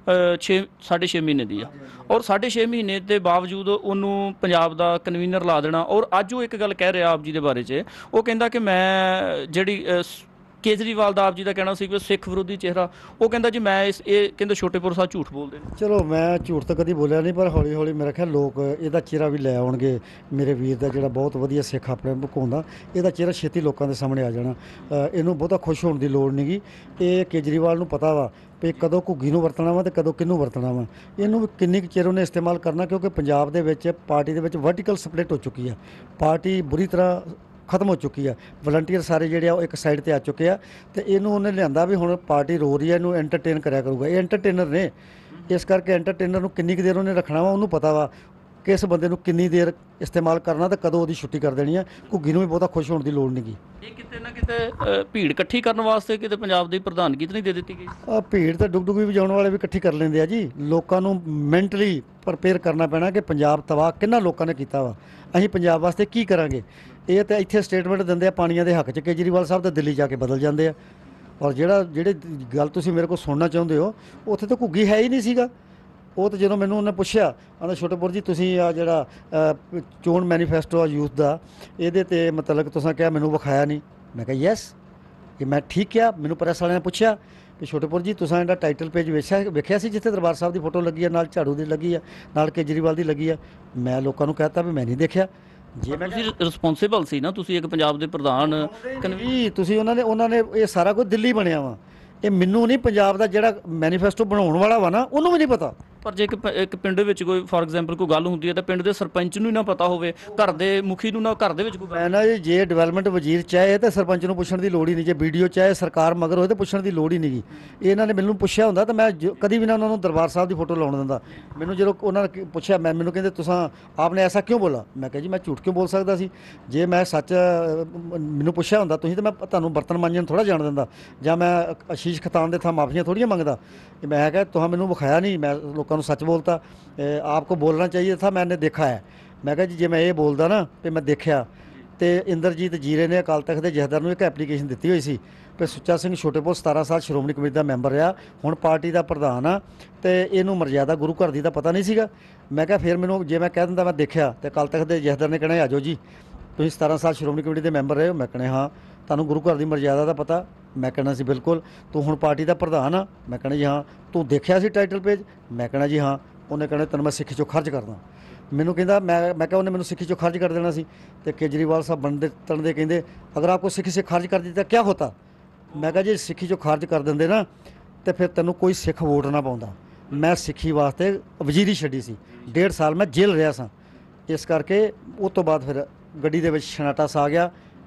ਛੇ ਸਾਢੇ ਛੇ ਮਹੀਨੇ ਦੀ ਆ, ਔਰ ਸਾਢੇ ਛੇ ਮਹੀਨੇ ਦੇ ਬਾਵਜੂਦ ਉਹਨੂੰ ਪੰਜਾਬ ਦਾ ਕਨਵੀਨਰ ਲਾ ਦੇਣਾ। ਔਰ ਅੱਜ ਉਹ ਇੱਕ ਗੱਲ ਕਹਿ ਰਿਹਾ ਆਪ ਜੀ ਦੇ ਬਾਰੇ 'ਚ, ਉਹ ਕਹਿੰਦਾ ਕਿ ਮੈਂ ਜਿਹੜੀ ਅ, ਸ- ਕੇਜਰੀਵਾਲ ਦਾ ਆਪ ਜੀ ਦਾ ਕਹਿਣਾ ਸੀ ਕਿ ਸਿੱਖ ਵਿਰੋਧੀ ਚਿਹਰਾ, ਉਹ ਕਹਿੰਦਾ ਜੀ ਮੈਂ ਇਸ ਇਹ ਕਹਿੰਦੇ ਛੋਟੇਪੁਰ ਸਾਹਿਬ ਝੂਠ ਬੋਲਦੇ ਨੇ। ਚਲੋ ਮੈਂ ਝੂਠ ਤਾਂ ਕਦੀ ਬੋਲਿਆ ਨਹੀਂ, ਪਰ ਹੌਲੀ ਹੌਲੀ ਮੇਰਾ ਖਿਆਲ ਲੋਕ ਇਹਦਾ ਚਿਹਰਾ ਵੀ ਲੈ ਆਉਣਗੇ। ਮੇਰੇ ਵੀਰ ਦਾ ਜਿਹੜਾ ਬਹੁਤ ਵਧੀਆ ਸਿੱਖ ਆਪਣੇ ਭੁਕਾਉਂਦਾ, ਇਹਦਾ ਚਿਹਰਾ ਛੇਤੀ ਲੋਕਾਂ ਦੇ ਸਾਹਮਣੇ ਆ ਜਾਣਾ। ਅ, ਇਹਨੂੰ ਬਹੁਤਾ ਖੁਸ਼ ਹੋਣ ਦੀ ਲੋੜ ਨਹੀਂਗੀ। ਇਹ ਕੇਜਰੀਵਾਲ ਨੂੰ ਪਤਾ ਵਾ ਵੀ ਕਦੋਂ ਘੁੱਗੀ ਨੂੰ ਵਰਤਣਾ ਵਾ ਤੇ ਕਦੋਂ ਕਿਹਨੂੰ ਵਰਤਣਾ ਵਾ। ਇਹਨੂੰ ਵੀ ਕਿੰਨੀ ਕੁ ਚਿਰ ਉਹਨੇ ਇਸਤੇਮਾਲ ਕਰਨਾ, ਕਿਉਂਕਿ ਪੰਜਾਬ ਦੇ ਵਿੱਚ ਪਾਰਟੀ ਦੇ ਵਿੱਚ ਵਰਟੀਕਲ ਸਪਲਿਟ ਹੋ ਚੁੱਕੀ ਆ। ਪਾਰਟੀ ਬੁਰੀ ਤਰ੍ਹਾਂ ਖਤਮ ਹੋ ਚੁੱਕੀ ਆ। ਵਲੰਟੀਅਰ ਸਾਰੇ ਜਿਹੜੇ ਆ ਉਹ ਇੱਕ ਸਾਈਡ ਤੇ ਆ ਚੁੱਕੇ ਆ ਤੇ ਇਹਨੂੰ ਉਹਨੇ ਲਿਆਂਦਾ ਵੀ ਹੁਣ ਪਾਰਟੀ ਰੋ ਰਹੀ ਹੈ, ਇਹਨੂੰ ਐਂਟਰਟੇਨ ਕਰਿਆ ਕਰੂਗਾ। ਇਹ ਐਂਟਰਟੇਨਰ ਨੇ, ਇਸ ਕਰਕੇ ਐਂਟਰਟੇਨਰ ਨੂੰ ਕਿੰਨੀ ਕੁ ਦੇਰ ਉਹਨੇ ਰੱਖਣਾ ਵਾ, ਉਹਨੂੰ ਪਤਾ ਵਾ ਕਿਸ ਬੰਦੇ ਨੂੰ ਕਿੰਨੀ ਦੇਰ ਇਸਤੇਮਾਲ ਕਰਨਾ ਤੇ ਕਦੋਂ ਉਹਦੀ ਛੁੱਟੀ ਕਰ ਦੇਣੀ ਆ। ਘੁੱਗੀ ਨੂੰ ਵੀ ਬਹੁਤਾ ਖੁਸ਼ ਹੋਣ ਦੀ ਲੋੜ ਨਹੀਂ ਗੀ। ਇਹ ਕਿਤੇ ਨਾ ਕਿਤੇ ਅ, ਭੀੜ ਇਕੱਠੀ ਕਰਨ ਵਾਸਤੇ ਕਿਤੇ ਪੰਜਾਬ ਦੀ ਪ੍ਰਧਾਨਗੀ ਤਾਂ ਨਹੀਂ ਦੇ ਦਿੱਤੀ ਗਈ? ਆ ਭੀੜ ਤਾਂ ਡੁਗ ਡੁਗ ਵੀ ਵਜਾਉਣ ਵਾਲੇ ਵੀ ਇਕੱਠੀ ਕਰ ਲੈਂਦੇ ਆ ਜੀ। ਲੋਕਾਂ ਨੂੰ ਮੈਂਟਲੀ ਪ੍ਰਪੇਅਰ ਕਰਨਾ ਪੈਣਾ ਕਿ ਪੰਜਾਬ ਤਬਾਹ ਕਿੰਨਾ ਲੋਕਾਂ ਨੇ ਕੀਤਾ ਵਾ, ਅਸੀਂ ਪੰਜਾਬ ਵਾਸਤੇ ਕੀ ਕਰਾਂਗੇ। ਇਹ ਤਾਂ ਇੱਥੇ ਸਟੇਟਮੈਂਟ ਦਿੰਦੇ ਆ ਪਾਣੀਆਂ ਦੇ ਹੱਕ 'ਚ, ਕੇਜਰੀਵਾਲ ਸਾਹਿਬ ਤਾਂ ਦਿੱਲੀ ਜਾ ਕੇ ਬਦਲ ਜਾਂਦੇ ਆ। ਔਰ ਜਿਹੜਾ ਜਿਹੜੇ ਗੱਲ ਤੁਸੀਂ ਮੇਰੇ ਕੋਲ ਸੁਣਨਾ ਚਾਹੁੰਦੇ ਹੋ, ਉੱਥੇ ਤਾਂ ਘੁੱਗੀ ਹੈ ਹੀ ਨਹੀਂ ਸੀਗਾ। ਉਹ ਤਾਂ ਜਦੋਂ ਮੈਨੂੰ ਉਹਨੇ ਪੁੱਛਿਆ, ਆਂਦਾ ਛੋਟੇਪੁਰ ਜੀ ਤੁਸੀਂ ਆ ਜਿਹੜਾ ਅ, ਚੋਣ ਮੈਨੀਫੈਸਟੋ ਆ ਯੂਥ ਦਾ, ਇਹਦੇ ਤੇ ਮਤਲਬ ਤੁਸੀਂ ਕਿਹਾ ਮੈਨੂੰ ਵਿਖਾਇਆ ਨਹੀਂ। ਮੈਂ ਕਿਹਾ ਯੈਸ, ਇਹ ਮੈਂ ਠੀਕ ਕਿਹਾ। ਮੈਨੂੰ ਪ੍ਰੈਸ ਵਾਲਿਆਂ ਨੇ ਪੁੱਛਿਆ ਕਿ ਛੋਟੇਪੁਰ ਜੀ ਤੁਸੀਂ ਇਹਦਾ ਟਾਈਟਲ ਪੇਜ ਵੇਖਿਆ ਵੇਖਿਆ ਸੀ ਜਿੱਥੇ ਦਰਬਾਰ ਸਾਹਿਬ ਦੀ ਫੋਟੋ ਲੱਗੀ ਆ, ਨਾਲ ਝਾੜੂ ਦੀ ਲੱਗੀ ਆ, ਨਾਲ ਕੇਜਰੀਵਾਲ ਦੀ ਲੱਗੀ ਆ। ਮੈਂ ਲੋਕਾਂ ਨੂੰ ਕਹਿਤਾ ਵੀ ਮੈਂ ਨਹੀਂ ਦੇਖਿਆ। ਜੇ ਮੈਂ ਤੁਸੀਂ ਰਿਸਪੌਂਸਿਬਲ ਸੀ ਨਾ, ਤੁਸੀਂ ਇੱਕ ਪੰਜਾਬ ਦੇ ਪ੍ਰਧਾਨ ਕਨਵੀ ਤੁਸੀਂ ਉਹਨਾਂ ਨੇ ਉਹਨਾਂ ਨੇ ਇਹ ਸਾਰਾ ਕੁਝ ਦਿੱਲੀ ਬਣਿਆ ਵਾ। ਇਹ ਮੈਨੂੰ ਨਹੀਂ, ਪੰਜਾਬ ਦਾ ਜਿਹੜਾ ਮੈਨੀਫੈਸਟੋ ਬਣਾਉਣ ਵਾਲਾ ਵਾ ਨਾ, ਉਹਨੂੰ ਵੀ ਨਹੀਂ ਪਤਾ। ਪਰ ਜੇ ਇੱਕ ਪ- ਇੱਕ ਪਿੰਡ ਵਿੱਚ ਕੋਈ ਫੋਰ ਐਗਜ਼ਾਮਪਲ ਕੋਈ ਗੱਲ ਹੁੰਦੀ ਹੈ ਤਾਂ ਪਿੰਡ ਦੇ ਸਰਪੰਚ ਨੂੰ ਹੀ ਨਾ ਪਤਾ ਹੋਵੇ, ਘਰ ਦੇ ਮੁਖੀ ਨੂੰ ਨਾ, ਘਰ ਦੇ ਵਿੱਚ ਕੋਈ ਗੱਲ- ਮੈਂ ਨਾ ਜੀ, ਜੇ ਡਿਵੈਲਪਮੈਂਟ ਵਜ਼ੀਰ ਚਾਹੇ ਤਾਂ ਸਰਪੰਚ ਨੂੰ ਪੁੱਛਣ ਦੀ ਲੋੜ ਹੀ ਨਹੀਂ। ਜੇ ਵੀਡੀਓ ਚਾਹੇ ਸਰਕਾਰ ਮਗਰ ਹੋਏ ਤਾਂ ਪੁੱਛਣ ਦੀ ਲੋੜ ਹੀ ਨਹੀਂ ਗੀ। ਇਹਨਾਂ ਨੇ ਮੈਨੂੰ ਪੁੱਛਿਆ ਹੁੰਦਾ ਤਾਂ ਮੈਂ ਜ- ਕਦੀ ਵੀ ਨਾ ਉਹਨਾਂ ਨੂੰ ਦਰਬਾਰ ਸਾਹਿਬ ਦੀ ਫੋਟੋ ਲਾਉਣ ਦਿੰਦਾ। ਮੈਨੂੰ ਜਦੋਂ ਉਹਨਾਂ ਨੇ ਕੀ- ਪੁੱਛਿਆ, ਮੈਂ ਮੈਨੂੰ ਕਹਿੰਦੇ ਤੁਸੀਂ ਆਪਨੇ ਐਸਾ ਕਿਉਂ ਬੋਲਾ? ਮੈਂ ਕਿਹਾ ਜੀ ਮੈਂ ਝੂਠ ਕਿਉਂ ਬੋਲ ਸਕਦਾ ਸੀ? ਜੇ ਮੈਂ ਸੱਚ ਅ, ਮ- ਮੈਨੂੰ ਪੁੱਛਿਆ ਹੁੰਦਾ ਤੁਸੀਂ ਤਾਂ ਮੈਂ ਤੁਹਾਨੂੰ ਬਰਤਨ ਮਾਂਜਣ ਥੋੜਾ ਜਾਣ ਦਿੰਦਾ, ਜਾਂ ਮੈਂ ਆਸ਼ੀਸ਼ ਖਤਾਨ ਦੇ ਥਾਂ ਮਾਫੀਆਂ ਥੋੜੀਆਂ ਮੰਗਦਾ। ਕਿ ਮੈਂ ਕਿਹਾ ਤੁਹਾਂ ਮੈਨੂੰ ਵਿਖਾਇਆ ਨਹੀਂ, ਮੈਂ ਲੋਕਾਂ ਨੂੰ ਸੱਚ ਬੋਲਤਾ। ਆਪ ਕੋ ਬੋਲਣਾ ਚਾਹੀਏ ਥਾ, ਮੈंने ਦੇਖਾ ਹੈ। ਮੈਂ ਕਿਹਾ ਜੀ ਜੇ ਮੈਂ ਇਹ ਬੋਲਦਾ ਨਾ ਤੇ ਮੈਂ ਦੇਖਿਆ। ਤੇ ਇੰਦਰਜੀਤ ਜੀਰੇ ਨੇ ਅਕਾਲ ਤਖਤ ਦੇ ਜਥੇਦਾਰ ਨੂੰ ਇੱਕ ਐਪਲੀਕੇਸ਼ਨ ਦਿੱਤੀ ਹੋਈ ਸੀ ਕਿ ਸੁੱਚਾ ਸਿੰਘ ਛੋਟੇਪੁਰ ਸਤਾਰਾਂ ਸਾਲ ਸ਼੍ਰੋਮਣੀ ਕਮੇਟੀ ਦਾ ਮੈਂਬਰ ਰਿਹਾ, ਹੁਣ ਪਾਰਟੀ ਦਾ ਪ੍ਰਧਾਨ ਆ ਤੇ ਇਹਨੂੰ ਮਰਜ਼ਾਦਾ ਗੁਰੂ ਘਰ ਦੀ ਤਾਂ ਪਤਾ ਨਹੀਂ ਸੀਗਾ। ਮੈਂ ਕਿਹਾ ਫਿਰ ਮੈਨੂੰ ਜੇ ਮੈਂ ਕਹਿ ਦਿੰਦਾ ਮੈਂ ਦੇਖਿਆ ਤੇ ਅਕਾਲ ਤਖਤ ਦੇ ਜਥੇਦਾਰ ਨੇ ਕਹਿਣਾ ਆ ਜਾਓ ਜੀ ਤੁਸੀਂ ਸਤਾਰਾਂ ਸਾਲ ਸ਼੍ਰੋਮਣੀ ਕਮੇਟੀ ਦੇ ਮੈਂਬਰ ਰਹੇ ਹੋ। ਮੈਂ ਕਹਿਣਾ ਹਾਂ। ਤੁਹਾਨੂੰ ਗੁਰੂ ਘਰ ਦੀ ਮਰਜ਼ਾਦਾ ਦਾ ਪਤਾ? ਮੈਂ ਕਹਿਣਾ ਸੀ ਬਿਲਕੁਲ। ਤੂੰ ਹੁਣ ਪਾਰਟੀ ਦਾ ਪ੍ਰਧਾਨ ਆ? ਮੈਂ ਕਹਿਣਾ ਜੀ ਹਾਂ। ਤੂੰ ਦੇਖਿਆ ਸੀ ਟਾਈਟਲ ਪੇਜ? ਮੈਂ ਕਹਿਣਾ ਜੀ ਹਾਂ। ਉਹਨੇ ਕਹਿਣਾ ਤੈਨੂੰ ਮੈਂ ਸਿੱਖੀ ਚੋਂ ਖਰਚ ਕਰਦਾ। ਮੈਨੂੰ ਕਹਿੰਦਾ ਮੈਂ ਮੈਂ ਕਿਹਾ ਉਹਨੇ ਮੈਨੂੰ ਸਿੱਖੀ ਚੋਂ ਖਰਚ ਕਰ ਦੇਣਾ ਸੀ। ਤੇ ਕੇਜਰੀਵਾਲ ਸਾਹਿਬ ਬਣਦੇ ਤਣਦੇ ਕਹਿੰਦੇ ਅਗਰ ਆਪਕੋ ਸਿੱਖੀ ਸੇ ਖਰਚ ਕਰ ਦਿੱਤਾ ਕਿਆ ਹੋਤਾ? ਮੈਂ ਕਿਹਾ ਜੀ ਸਿੱਖੀ ਚੋਂ ਖਰਚ ਕਰ ਦਿੰਦੇ ਨਾ ਤੇ ਫਿਰ ਤੈਨੂੰ ਕੋਈ ਸਿੱਖ ਵੋਟ ਨਾ ਪਾਉਂਦਾ। ਮੈਂ ਸਿੱਖੀ ਵਾਸਤੇ ਵਜ਼ੀਰੀ ਛੱਡੀ ਸੀ, ਡੇਢ ਸਾਲ ਮੈਂ ਜੇਲ੍ਹ ਰਿਹਾ ਸਾਂ। ਇਸ ਕਰਕੇ ਉਸ ਤੋਂ ਬਾਅਦ ਫਿਰ ਗੱਡੀ ਦੇ ਵਿੱਚ ਛਨਾਟਾ ਸਾ ਗਿਆ।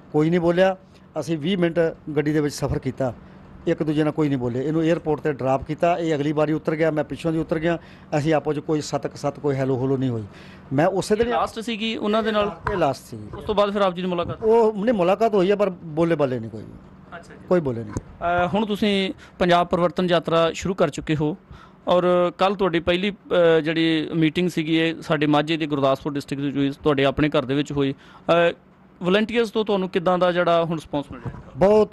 ਕੋਈ ਨਹੀਂ ਬੋਲਿਆ। ਅਸੀਂ ਵੀਹ ਮਿੰਟ ਗੱਡੀ ਦੇ ਵਿੱਚ ਸਫ਼ਰ ਕੀਤਾ, ਇੱਕ ਦੂਜੇ ਨਾਲ ਕੋਈ ਨਹੀਂ ਬੋਲੇ। ਇਹਨੂੰ 에ਅਰਪੋਰਟ ਤੇ ਡਰਾਪ ਕੀਤਾ, ਇਹ ਅਗਲੀ ਵਾਰੀ ਉਤਰ ਗਿਆ, ਮੈਂ ਪਿੱਛੋਂ ਦੀ ਉਤਰ ਗਿਆ। ਅਸੀਂ ਆਪੋ 'ਚ ਕੋਈ ਸੱਤ ਸੱਤ ਕੋਈ ਹੈਲੋ ਹੋਲੋ ਨਹੀਂ ਹੋਈ। ਮੈਂ ਉਸੇ ਦਿਨ ਲਾਸਟ ਸੀਗੀ ਉਹਨਾਂ ਦੇ ਨਾਲ, ਇਹ ਲਾਸਟ ਸੀ। ਉਸ ਤੋਂ ਬਾਅਦ ਫਿਰ ਆਪ ਜੀ ਦੀ ਮੁਲਾਕਾਤ? ਉਹ ਨਹੀਂ, ਮੁਲਾਕਾਤ ਹੋਈ ਹੈ ਪਰ ਬੋਲੇ ਬਾਲੇ ਨਹੀਂ ਕੋਈ, ਅੱਛਾ ਜੀ। ਕੋਈ ਬੋਲੇ ਨਹੀਂ। ਅ, ਹੁਣ ਤੁਸੀਂ ਪੰਜਾਬ ਪਰਿਵਰਤਨ ਯਾਤਰਾ ਸ਼ੁਰੂ ਕਰ ਚੁੱਕੇ ਹੋ ਔਰ ਕੱਲ ਤੁਹਾਡੀ ਪਹਿਲੀ ਅ, ਜਿਹੜੀ ਮੀਟਿੰਗ ਸੀਗੀ ਇਹ ਸਾਡੇ ਮਾਝੇ ਦੀ ਗੁਰਦਾਸਪੁਰ ਡਿਸਟ੍ਰਿਕਟ ਵਿੱਚ ਹੋਈ, ਤੁਹਾਡੇ ਆਪਣੇ ਘਰ ਦੇ ਵਿੱਚ ਹੋਈ। ਵਲੰਟੀਅਰਸ ਤੋਂ ਤੁਹਾਨੂੰ ਕਿੱਦਾਂ ਦਾ ਜਿਹੜਾ ਹੁਣ ਰਿਸਪੌਂਸ ਮਿਲ ਰਿਹਾ? ਬਹੁਤ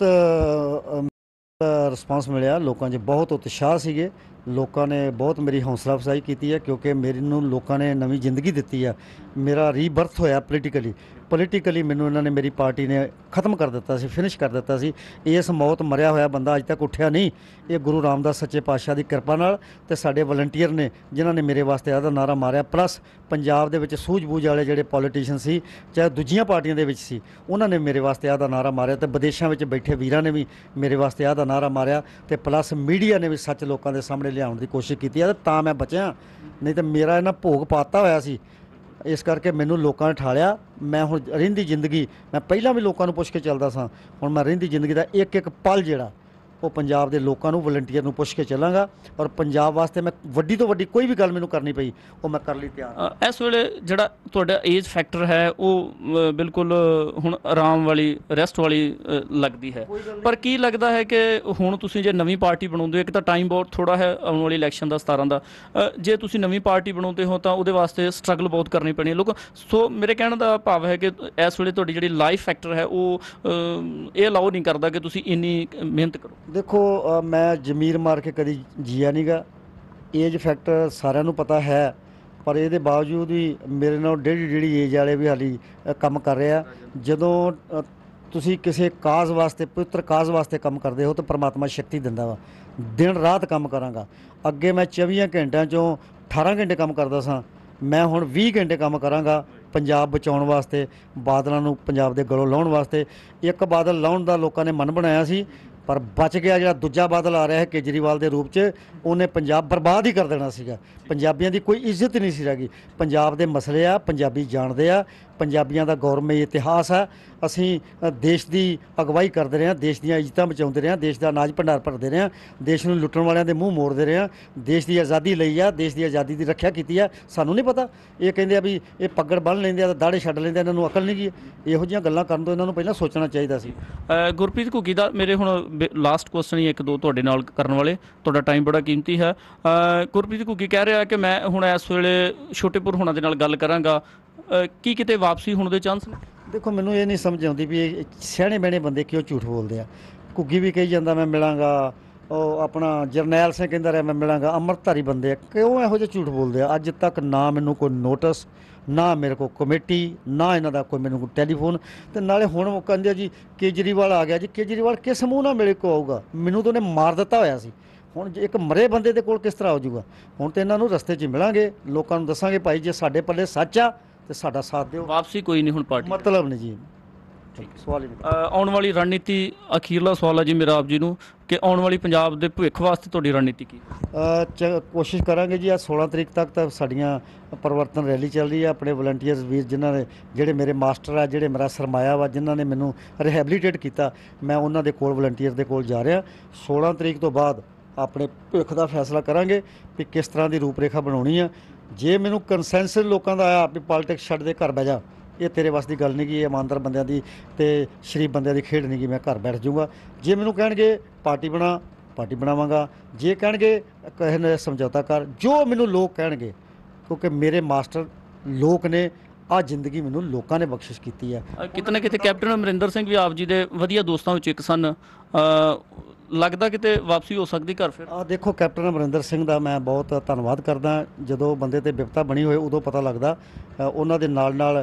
ਰਿਸਪਾਂਸ ਮਿਲਿਆ, ਲੋਕਾਂ 'ਚ ਬਹੁਤ ਉਤਸ਼ਾਹ ਸੀਗੇ। ਲੋਕਾਂ ਨੇ ਬਹੁਤ ਮੇਰੀ ਹੌਸਲਾ ਅਫਜ਼ਾਈ ਕੀਤੀ ਹੈ ਕਿਉਂਕਿ ਮੈਨੂੰ ਲੋਕਾਂ ਨੇ ਨਵੀਂ ਜ਼ਿੰਦਗੀ ਦਿੱਤੀ ਆ। ਮੇਰਾ ਰੀਬਰਥ ਹੋਇਆ ਪੋਲੀਟੀਕਲੀ ਪੋਲੀਟੀਕਲੀ ਮੈਨੂੰ ਇਹਨਾਂ ਨੇ, ਮੇਰੀ ਪਾਰਟੀ ਨੇ ख़त्म ਕਰ ਦਿੱਤਾ ਸੀ, ਫਿਨਿਸ਼ ਕਰ ਦਿੱਤਾ ਸੀ। ਇਸ ਮੌਤ ਮਰਿਆ ਹੋਇਆ ਬੰਦਾ ਅੱਜ ਤੱਕ ਉੱਠਿਆ ਨਹੀਂ। ਇਹ ਗੁਰੂ ਰਾਮਦਾਸ ਸੱਚੇ ਪਾਤਸ਼ਾਹ ਦੀ ਕਿਰਪਾ ਨਾਲ ਤੇ ਸਾਡੇ ਵਲੰਟੀਅਰ ਨੇ ਜਿਨ੍ਹਾਂ ਨੇ ਮੇਰੇ ਵਾਸਤੇ ਇਹਦਾ ਨਾਰਾ ਮਾਰਿਆ, ਪਲੱਸ ਪੰਜਾਬ ਦੇ ਵਿੱਚ ਸੂਝ-ਬੂਝ ਵਾਲੇ ਜਿਹੜੇ ਪੋਲੀਟੀਸ਼ੀਅਨ ਸੀ, ਚਾਹੇ ਦੂਜੀਆਂ ਪਾਰਟੀਆਂ ਦੇ ਵਿੱਚ ਸੀ, ਉਹਨਾਂ ਨੇ ਮੇਰੇ ਵਾਸਤੇ ਇਹਦਾ ਨਾਰਾ ਮਾਰਿਆ ਤੇ ਵਿਦੇਸ਼ਾਂ ਵਿੱਚ ਬੈਠੇ ਵੀਰਾਂ ਨੇ ਵੀ ਮੇਰੇ ਵਾਸਤੇ ਇਹਦਾ ਨਾਰਾ ਮਾਰਿਆ ਤੇ ਪਲੱਸ ਮੀਡੀਆ ਨੇ ਵੀ ਸੱਚ ਲੋਕਾਂ ਦੇ ਸਾਹਮਣੇ ਲਿਆਉਣ ਦੀ ਕੋਸ਼ਿਸ਼ ਕੀਤੀ ਹੈ। ਤਾਂ ਮੈਂ ਬਚਿਆ, ਨਹੀਂ ਤਾਂ ਮੇਰਾ ਇਹਨਾਂ ਭੋਗ ਪਾਤਾ ਹੋਇਆ ਸੀ। ਇਸ ਕਰਕੇ ਮੈਨੂੰ ਲੋਕਾਂ ਨੇ ਠਾਲਿਆ। ਮੈਂ ਹੁਣ ਰਹਿੰਦੀ ਜ਼ਿੰਦਗੀ, ਮੈਂ ਪਹਿਲਾਂ ਵੀ ਲੋਕਾਂ ਨੂੰ ਪੁੱਛ ਕੇ ਚੱਲਦਾ ਸਾਂ, ਹੁਣ ਮੈਂ ਰਹਿੰਦੀ ਜ਼ਿੰਦਗੀ ਦਾ ਇੱਕ ਇੱਕ ਪਲ ਜਿਹੜਾ ਉਹ ਪੰਜਾਬ ਦੇ ਲੋਕਾਂ ਨੂੰ, ਵਲੰਟੀਅਰ ਨੂੰ ਪੁੱਛ ਕੇ ਚੱਲਾਂਗਾ। ਔਰ ਪੰਜਾਬ ਵਾਸਤੇ ਮੈਂ ਵੱਡੀ ਤੋਂ ਵੱਡੀ ਕੋਈ ਵੀ ਗੱਲ ਮੈਨੂੰ ਕਰਨੀ ਪਈ ਉਹ ਮੈਂ ਕਰਨ ਲਈ ਤਿਆਰ ਹਾਂ। ਅ, ਇਸ ਵੇਲੇ ਜਿਹੜਾ ਤੁਹਾਡਾ ਏਜ ਫੈਕਟਰ ਹੈ ਉਹ ਅ, ਬਿਲਕੁਲ ਹੁਣ ਆਰਾਮ ਵਾਲੀ, ਰੈਸਟ ਵਾਲੀ ਅ, ਲੱਗਦੀ ਹੈ, ਪਰ ਕੀ ਲੱਗਦਾ ਹੈ ਕਿ ਹੁਣ ਤੁਸੀਂ ਜੇ ਨਵੀਂ ਪਾਰਟੀ ਬਣਾਉਂਦੇ ਹੋ, ਇੱਕ ਤਾਂ ਟਾਈਮ ਬਹੁਤ ਥੋੜਾ ਹੈ ਆਉਣ ਵਾਲੀ ਇਲੈਕਸ਼ਨ ਦਾ ਸਤਾਰਾਂ ਦਾ, ਅ, ਜੇ ਤੁਸੀਂ ਨਵੀਂ ਪਾਰਟੀ ਬਣਾਉਂਦੇ ਹੋ ਤਾਂ ਉਹਦੇ ਵਾਸਤੇ ਸਟਰਗਲ ਬਹੁਤ ਕਰਨੀ ਪੈਣੀ ਹੈ ਲੋਕ। ਸੋ ਮੇਰੇ ਕਹਿਣ ਦਾ ਭਾਵ ਹੈ ਕਿ ਇਸ ਵੇਲੇ ਤੁਹਾਡੀ ਜਿਹੜੀ ਲਾਈਫ ਫੈਕਟਰ ਹੈ ਉਹ ਅ, ਇਹ ਅਲਾਓ ਨਹੀਂ ਕਰਦਾ ਕਿ ਤੁਸੀਂ ਇੰਨੀ ਮਿਹਨਤ ਕਰੋ। ਦੇਖੋ, ਅ, ਮੈਂ ਜ਼ਮੀਰ ਮਾਰ ਕੇ ਕਦੀ ਜੀਆ ਨਹੀਂ ਗਾ। ਏਜ ਫੈਕਟਰ ਸਾਰਿਆਂ ਨੂੰ ਪਤਾ ਹੈ, ਪਰ ਇਹਦੇ ਬਾਵਜੂਦ ਵੀ ਮੇਰੇ ਨਾਲ ਡੇਢੀ ਡੇਢੀ ਏਜ ਵਾਲੇ ਵੀ ਹਾਲੀ ਅ, ਕੰਮ ਕਰ ਰਹੇ ਆ। ਜਦੋਂ ਅ, ਤੁਸੀਂ ਕਿਸੇ ਕਾਜ਼ ਵਾਸਤੇ, ਪਵਿੱਤਰ ਕਾਜ਼ ਵਾਸਤੇ ਕੰਮ ਕਰਦੇ ਹੋ ਤਾਂ ਪਰਮਾਤਮਾ ਸ਼ਕਤੀ ਦਿੰਦਾ ਵਾ। ਦਿਨ ਰਾਤ ਕੰਮ ਕਰਾਂਗਾ। ਅੱਗੇ ਮੈਂ ਚੌਵੀਆਂ ਘੰਟਿਆਂ 'ਚੋਂ ਅਠਾਰਾਂ ਘੰਟੇ ਕੰਮ ਕਰਦਾ ਸਾਂ, ਮੈਂ ਹੁਣ ਵੀਹ ਘੰਟੇ ਕੰਮ ਕਰਾਂਗਾ ਪੰਜਾਬ ਬਚਾਉਣ ਵਾਸਤੇ, ਬਾਦਲਾਂ ਨੂੰ ਪੰਜਾਬ ਦੇ ਗਲੋਂ ਲਾਉਣ ਵਾਸਤੇ। ਇੱਕ ਬਾਦਲ ਲਾਉਣ ਦਾ ਲੋਕਾਂ ਨੇ ਮਨ ਬਣਾਇਆ ਸੀ, ਪਰ ਬਚ ਗਿਆ। ਜਿਹੜਾ ਦੂਜਾ ਬਾਦਲ ਆ ਰਿਹਾ ਹੈ ਕੇਜਰੀਵਾਲ ਦੇ ਰੂਪ 'ਚ, ਉਹਨੇ ਪੰਜਾਬ ਬਰਬਾਦ ਹੀ ਕਰ ਦੇਣਾ ਸੀਗਾ। ਪੰਜਾਬੀਆਂ ਦੀ ਕੋਈ ਇੱਜ਼ਤ ਨਹੀਂ ਸੀ ਰਹਿ ਗਈ। ਪੰਜਾਬ ਦੇ ਮਸਲੇ ਆ, ਪੰਜਾਬੀ ਜਾਣਦੇ ਆ, ਪੰਜਾਬੀਆਂ ਦਾ ਗੌਰਵਮਈ ਇਤਿਹਾਸ ਆ। ਅਸੀਂ ਅ, ਦੇਸ਼ ਦੀ ਅਗਵਾਈ ਕਰਦੇ ਰਹੇ ਹਾਂ, ਦੇਸ਼ ਦੀਆਂ ਇੱਜ਼ਤਾਂ ਬਚਾਉਂਦੇ ਰਹੇ ਹਾਂ, ਦੇਸ਼ ਦਾ ਅਨਾਜ ਭੰਡਾਰ ਭਰਦੇ ਰਹੇ ਹਾਂ, ਦੇਸ਼ ਨੂੰ ਲੁੱਟਣ ਵਾਲਿਆਂ ਦੇ ਮੂੰਹ ਮੋੜਦੇ ਰਹੇ ਹਾਂ, ਦੇਸ਼ ਦੀ ਆਜ਼ਾਦੀ ਲਈ ਆ, ਦੇਸ਼ ਦੀ ਆਜ਼ਾਦੀ ਦੀ ਰੱਖਿਆ ਕੀਤੀ ਆ। ਸਾਨੂੰ ਨਹੀਂ ਪਤਾ। ਇਹ ਕਹਿੰਦੇ ਆ ਵੀ ਇਹ ਪੱਗੜ ਬੰਨ੍ਹ ਲੈਂਦੇ ਆ, ਦਾੜੇ ਛੱਡ ਲੈਂਦੇ ਆ, ਇਹਨਾਂ ਨੂੰ ਅਕਲ ਨਹੀਂ ਗਈ। ਇਹੋ ਜਿਹੀਆਂ ਗੱਲਾਂ ਕਰਨ ਤੋਂ ਇਹਨਾਂ ਨੂੰ ਪਹਿਲਾਂ ਸੋਚਣਾ ਚਾਹੀਦਾ ਸੀ। ਅ, ਗੁਰਪ੍ਰੀਤ ਘੁੱਗੀ ਦਾ ਮੇਰੇ ਹੁਣ ਲਾਸਟ ਕੁਐਸਚਨ ਹੀ ਇੱਕ ਦੋ ਤੁਹਾਡੇ ਨਾਲ ਕਰਨ ਵਾਲੇ, ਤੁਹਾਡਾ ਟਾਈਮ ਬੜਾ ਕੀਮਤੀ ਹੈ। ਅ, ਗੁਰਪ੍ਰੀਤ ਘੁੱਗੀ ਕਹਿ ਰਿਹਾ ਕਿ ਮੈਂ ਹੁਣ ਇਸ ਵੇਲੇ ਛੋਟੇਪੁਰ ਹੋਣਾ ਦੇ ਨਾਲ ਗੱਲ ਕਰਾਂਗਾ, ਅ, ਕੀ ਕਿਤੇ ਵਾਪਸੀ ਹੋਣ ਦੇ ਚਾਂਸ ਨੇ? ਦੇਖੋ, ਮੈਨੂੰ ਇਹ ਨਹੀਂ ਸਮਝ ਆਉਂਦੀ ਵੀ ਇਹ ਸਿਆਣੇ ਬਹਿਣੇ ਬੰਦੇ ਕਿਉਂ ਝੂਠ ਬੋਲਦੇ ਆ। ਘੁੱਗੀ ਵੀ ਕਹੀ ਜਾਂਦਾ ਮੈਂ ਮਿਲਾਂਗਾ, ਉਹ ਆਪਣਾ ਜਰਨੈਲ ਸਿੰਘ ਕਹਿੰਦਾ ਰਿਹਾ ਮੈਂ ਮਿਲਾਂਗਾ। ਅੰਮ੍ਰਿਤਧਾਰੀ ਬੰਦੇ ਆ, ਕਿਉਂ ਇਹੋ ਜਿਹੇ ਝੂਠ ਬੋਲਦੇ ਆ? ਅੱਜ ਤੱਕ ਨਾ ਮੈਨੂੰ ਕੋਈ ਨੋਟਿਸ, ਨਾ ਮੇਰੇ ਕੋਲ ਕਮੇਟੀ, ਨਾ ਇਹਨਾਂ ਦਾ ਕੋਈ ਮੈਨੂੰ ਕੋਈ ਟੈਲੀਫੋਨ। ਤੇ ਨਾਲੇ ਹੁਣ ਉਹ ਕਹਿੰਦੇ ਆ ਜੀ ਕੇਜਰੀਵਾਲ ਆ ਗਿਆ ਜੀ। ਕੇਜਰੀਵਾਲ ਕਿਸ ਮੂੰਹ ਨਾਲ ਮੇਰੇ ਕੋਲ ਆਊਗਾ? ਮੈਨੂੰ ਤਾਂ ਉਹਨੇ ਮਾਰ ਦਿੱਤਾ ਹੋਇਆ ਸੀ। ਹੁਣ ਜੇ ਇੱਕ ਮਰੇ ਬੰਦੇ ਦੇ ਕੋਲ ਕਿਸ ਤਰ੍ਹਾਂ ਆ ਜਾਊਗਾ? ਹੁਣ ਤਾਂ ਇਹਨਾਂ ਨੂੰ ਰਸਤੇ 'ਚ ਮਿਲਾਂਗੇ, ਲੋਕਾਂ ਨੂੰ ਦੱਸਾਂਗੇ ਭਾਈ ਜੇ ਸਾਡੇ ਪੱਲੇ ਸੱਚ ਆ ਤੇ ਸਾਡਾ ਸਾਥ ਦਿਓ। ਵਾਪਸੀ ਕੋਈ ਨਹੀਂ ਹੁਣ ਪਾਰਟੀ, ਮਤਲਬ ਨਹੀਂ ਜੀ। ਸਵਾਲ ਹੀ ਨਹੀਂ। ਅ, ਆਉਣ ਵਾਲੀ ਰਣਨੀਤੀ, ਅਖੀਰਲਾ ਸਵਾਲ ਹੈ ਜੀ ਮੇਰਾ ਆਪ ਜੀ ਨੂੰ, ਕਿ ਆਉਣ ਵਾਲੀ ਪੰਜਾਬ ਦੇ ਭਵਿੱਖ ਵਾਸਤੇ ਤੁਹਾਡੀ ਰਣਨੀਤੀ ਕੀ? ਅ, ਚ ਕੋਸ਼ਿਸ਼ ਕਰਾਂਗੇ ਜੀ। ਆ ਸੋਲਾਂ ਤਰੀਕ ਤੱਕ ਤਾਂ ਸਾਡੀਆਂ ਪਰਿਵਰਤਨ ਰੈਲੀ ਚੱਲ ਰਹੀ ਆ। ਆਪਣੇ ਵਲੰਟੀਅਰਸ ਵੀਰ ਜਿਨ੍ਹਾਂ ਨੇ, ਜਿਹੜੇ ਮੇਰੇ ਮਾਸਟਰ ਆ, ਜਿਹੜੇ ਮੇਰਾ ਸਰਮਾਇਆ ਵਾ, ਜਿਨ੍ਹਾਂ ਨੇ ਮੈਨੂੰ ਰਿਹੈਬਲੀਟੇਟ ਕੀਤਾ, ਮੈਂ ਉਹਨਾਂ ਦੇ ਕੋਲ, ਵਲੰਟੀਅਰ ਦੇ ਕੋਲ ਜਾ ਰਿਹਾ। ਸੋਲਾਂ ਤਰੀਕ ਤੋਂ ਬਾਅਦ ਆਪਣੇ ਭਵਿੱਖ ਦਾ ਫੈਸਲਾ ਕਰਾਂਗੇ ਵੀ ਕਿਸ ਤਰ੍ਹਾਂ ਦੀ ਰੂਪਰੇਖਾ ਬਣਾਉਣੀ ਆ। ਜੇ ਮੈਨੂੰ ਕੰਸੈਂਸਸ ਲੋਕਾਂ ਦਾ ਆਇਆ ਵੀ ਪੋਲੀਟਿਕਸ ਛੱਡ ਦੇ, ਘਰ ਬਹਿ ਜਾ, ਇਹ ਤੇਰੇ ਵੱਸ ਦੀ ਗੱਲ ਨਹੀਂ ਗੀ। ਇਹ ਇਮਾਨਦਾਰ ਬੰਦਿਆਂ ਦੀ ਤੇ ਸ਼ਰੀਫ ਬੰਦਿਆਂ ਦੀ ਖੇਡ ਨਹੀਂ ਗੀ। ਮੈਂ ਘਰ ਬੈਠ ਜਾਊਂਗਾ। ਜੇ ਮੈਨੂੰ ਕਹਿਣਗੇ ਪਾਰਟੀ ਬਣਾ, ਪਾਰਟੀ ਬਣਾਵਾਂਗਾ। ਜੇ ਕਹਿਣਗੇ ਕਿਸੇ ਨੇ ਸਮਝੌਤਾ ਕਰ, ਜੋ ਮੈਨੂੰ ਲੋਕ ਕਹਿਣਗੇ, ਕਿਉਂਕਿ ਮੇਰੇ ਮਾਸਟਰ ਲੋਕ ਨੇ। ਆਹ ਜ਼ਿੰਦਗੀ ਮੈਨੂੰ ਲੋਕਾਂ ਨੇ ਬਖਸ਼ਿਸ਼ ਕੀਤੀ ਹੈ। ਅ, ਕਿਤੇ ਨਾ ਕਿਤੇ ਕੈਪਟਨ ਅਮਰਿੰਦਰ ਸਿੰਘ ਵੀ ਆਪ ਜੀ ਦੇ ਵਧੀਆ ਦੋਸਤਾਂ ਵਿੱਚੋਂ ਇੱਕ ਸਨ। ਅ, ਲੱਗਦਾ ਕਿਤੇ ਵਾਪਸੀ ਹੋ ਸਕਦੀ ਘਰ ਫਿਰ? ਆ ਦੇਖੋ, ਕੈਪਟਨ ਅਮਰਿੰਦਰ ਸਿੰਘ ਦਾ ਮੈਂ ਬਹੁਤ ਧੰਨਵਾਦ ਕਰਦਾ। ਜਦੋਂ ਬੰਦੇ ਤੇ ਵਿਪਤਾ ਬਣੀ ਹੋਏ ਉਦੋਂ ਪਤਾ ਲੱਗਦਾ। ਅ, ਉਹਨਾਂ ਦੇ ਨਾਲ ਨਾਲ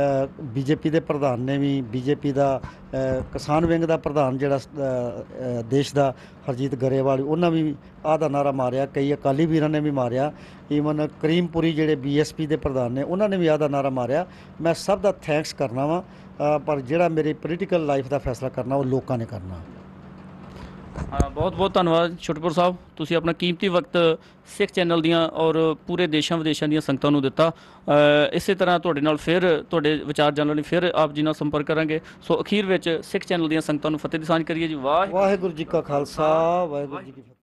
ਬੀਜੇਪੀ ਦੇ ਪ੍ਰਧਾਨ ਨੇ ਵੀ, ਬੀਜੇਪੀ ਦਾ ਅ, ਕਿਸਾਨ ਵਿੰਗ ਦਾ ਪ੍ਰਧਾਨ ਜਿਹੜਾ ਅ, ਅ, ਦੇਸ਼ ਦਾ, ਹਰਜੀਤ ਗਰੇਵਾਲ, ਉਹਨਾਂ ਵੀ ਆਹ ਦਾ ਨਾਰਾ ਮਾਰਿਆ। ਕਈ ਅਕਾਲੀ ਵੀਰਾਂ ਨੇ ਵੀ ਮਾਰਿਆ। ਈਵਨ ਕਰੀਮਪੁਰੀ ਜਿਹੜੇ ਬੀ ਐਸ ਪੀ ਦੇ ਪ੍ਰਧਾਨ ਨੇ, ਉਹਨਾਂ ਨੇ ਵੀ ਆਹ ਦਾ ਨਾਰਾ ਮਾਰਿਆ। ਮੈਂ ਸਭ ਦਾ ਥੈਂਕਸ ਕਰਨਾ ਵਾ, ਪਰ ਜਿਹੜਾ ਮੇਰੀ ਪੋਲੀਟੀਕਲ ਲਾਈਫ ਦਾ ਫੈਸਲਾ ਕਰਨਾ ਉਹ ਲੋਕਾਂ ਨੇ ਕਰਨਾ। ਹਾਂ, ਬਹੁਤ ਬਹੁਤ ਧੰਨਵਾਦ ਛੋਟੇਪੁਰ ਸਾਹਿਬ, ਤੁਸੀਂ ਆਪਣਾ ਕੀਮਤੀ ਵਕਤ ਸਿੱਖ ਚੈਨਲ ਦੀਆਂ ਔਰ ਪੂਰੇ ਦੇਸ਼ਾਂ ਵਿਦੇਸ਼ਾਂ ਦੀਆਂ ਸੰਗਤਾਂ ਨੂੰ ਦਿੱਤਾ। ਅ, ਇਸੇ ਤਰ੍ਹਾਂ ਤੁਹਾਡੇ ਨਾਲ ਫਿਰ ਤੁਹਾਡੇ ਵਿਚਾਰ ਜਾਣਨ ਲਈ ਫਿਰ ਆਪ ਜੀ ਨਾਲ ਸੰਪਰਕ ਕਰਾਂਗੇ। ਸੋ ਅਖੀਰ ਵਿੱਚ ਸਿੱਖ ਚੈਨਲ ਦੀਆਂ ਸੰਗਤਾਂ ਨੂੰ ਫਤਿਹ ਦੀ ਸਾਂਝ ਕਰੀਏ ਜੀ। ਵਾਹ ਵਾਹਿਗੁਰੂ ਜੀ ਕਾ ਖਾਲਸਾ, ਵਾਹਿਗੁਰੂ ਜੀ ਕੀ ਫਤਿਹ।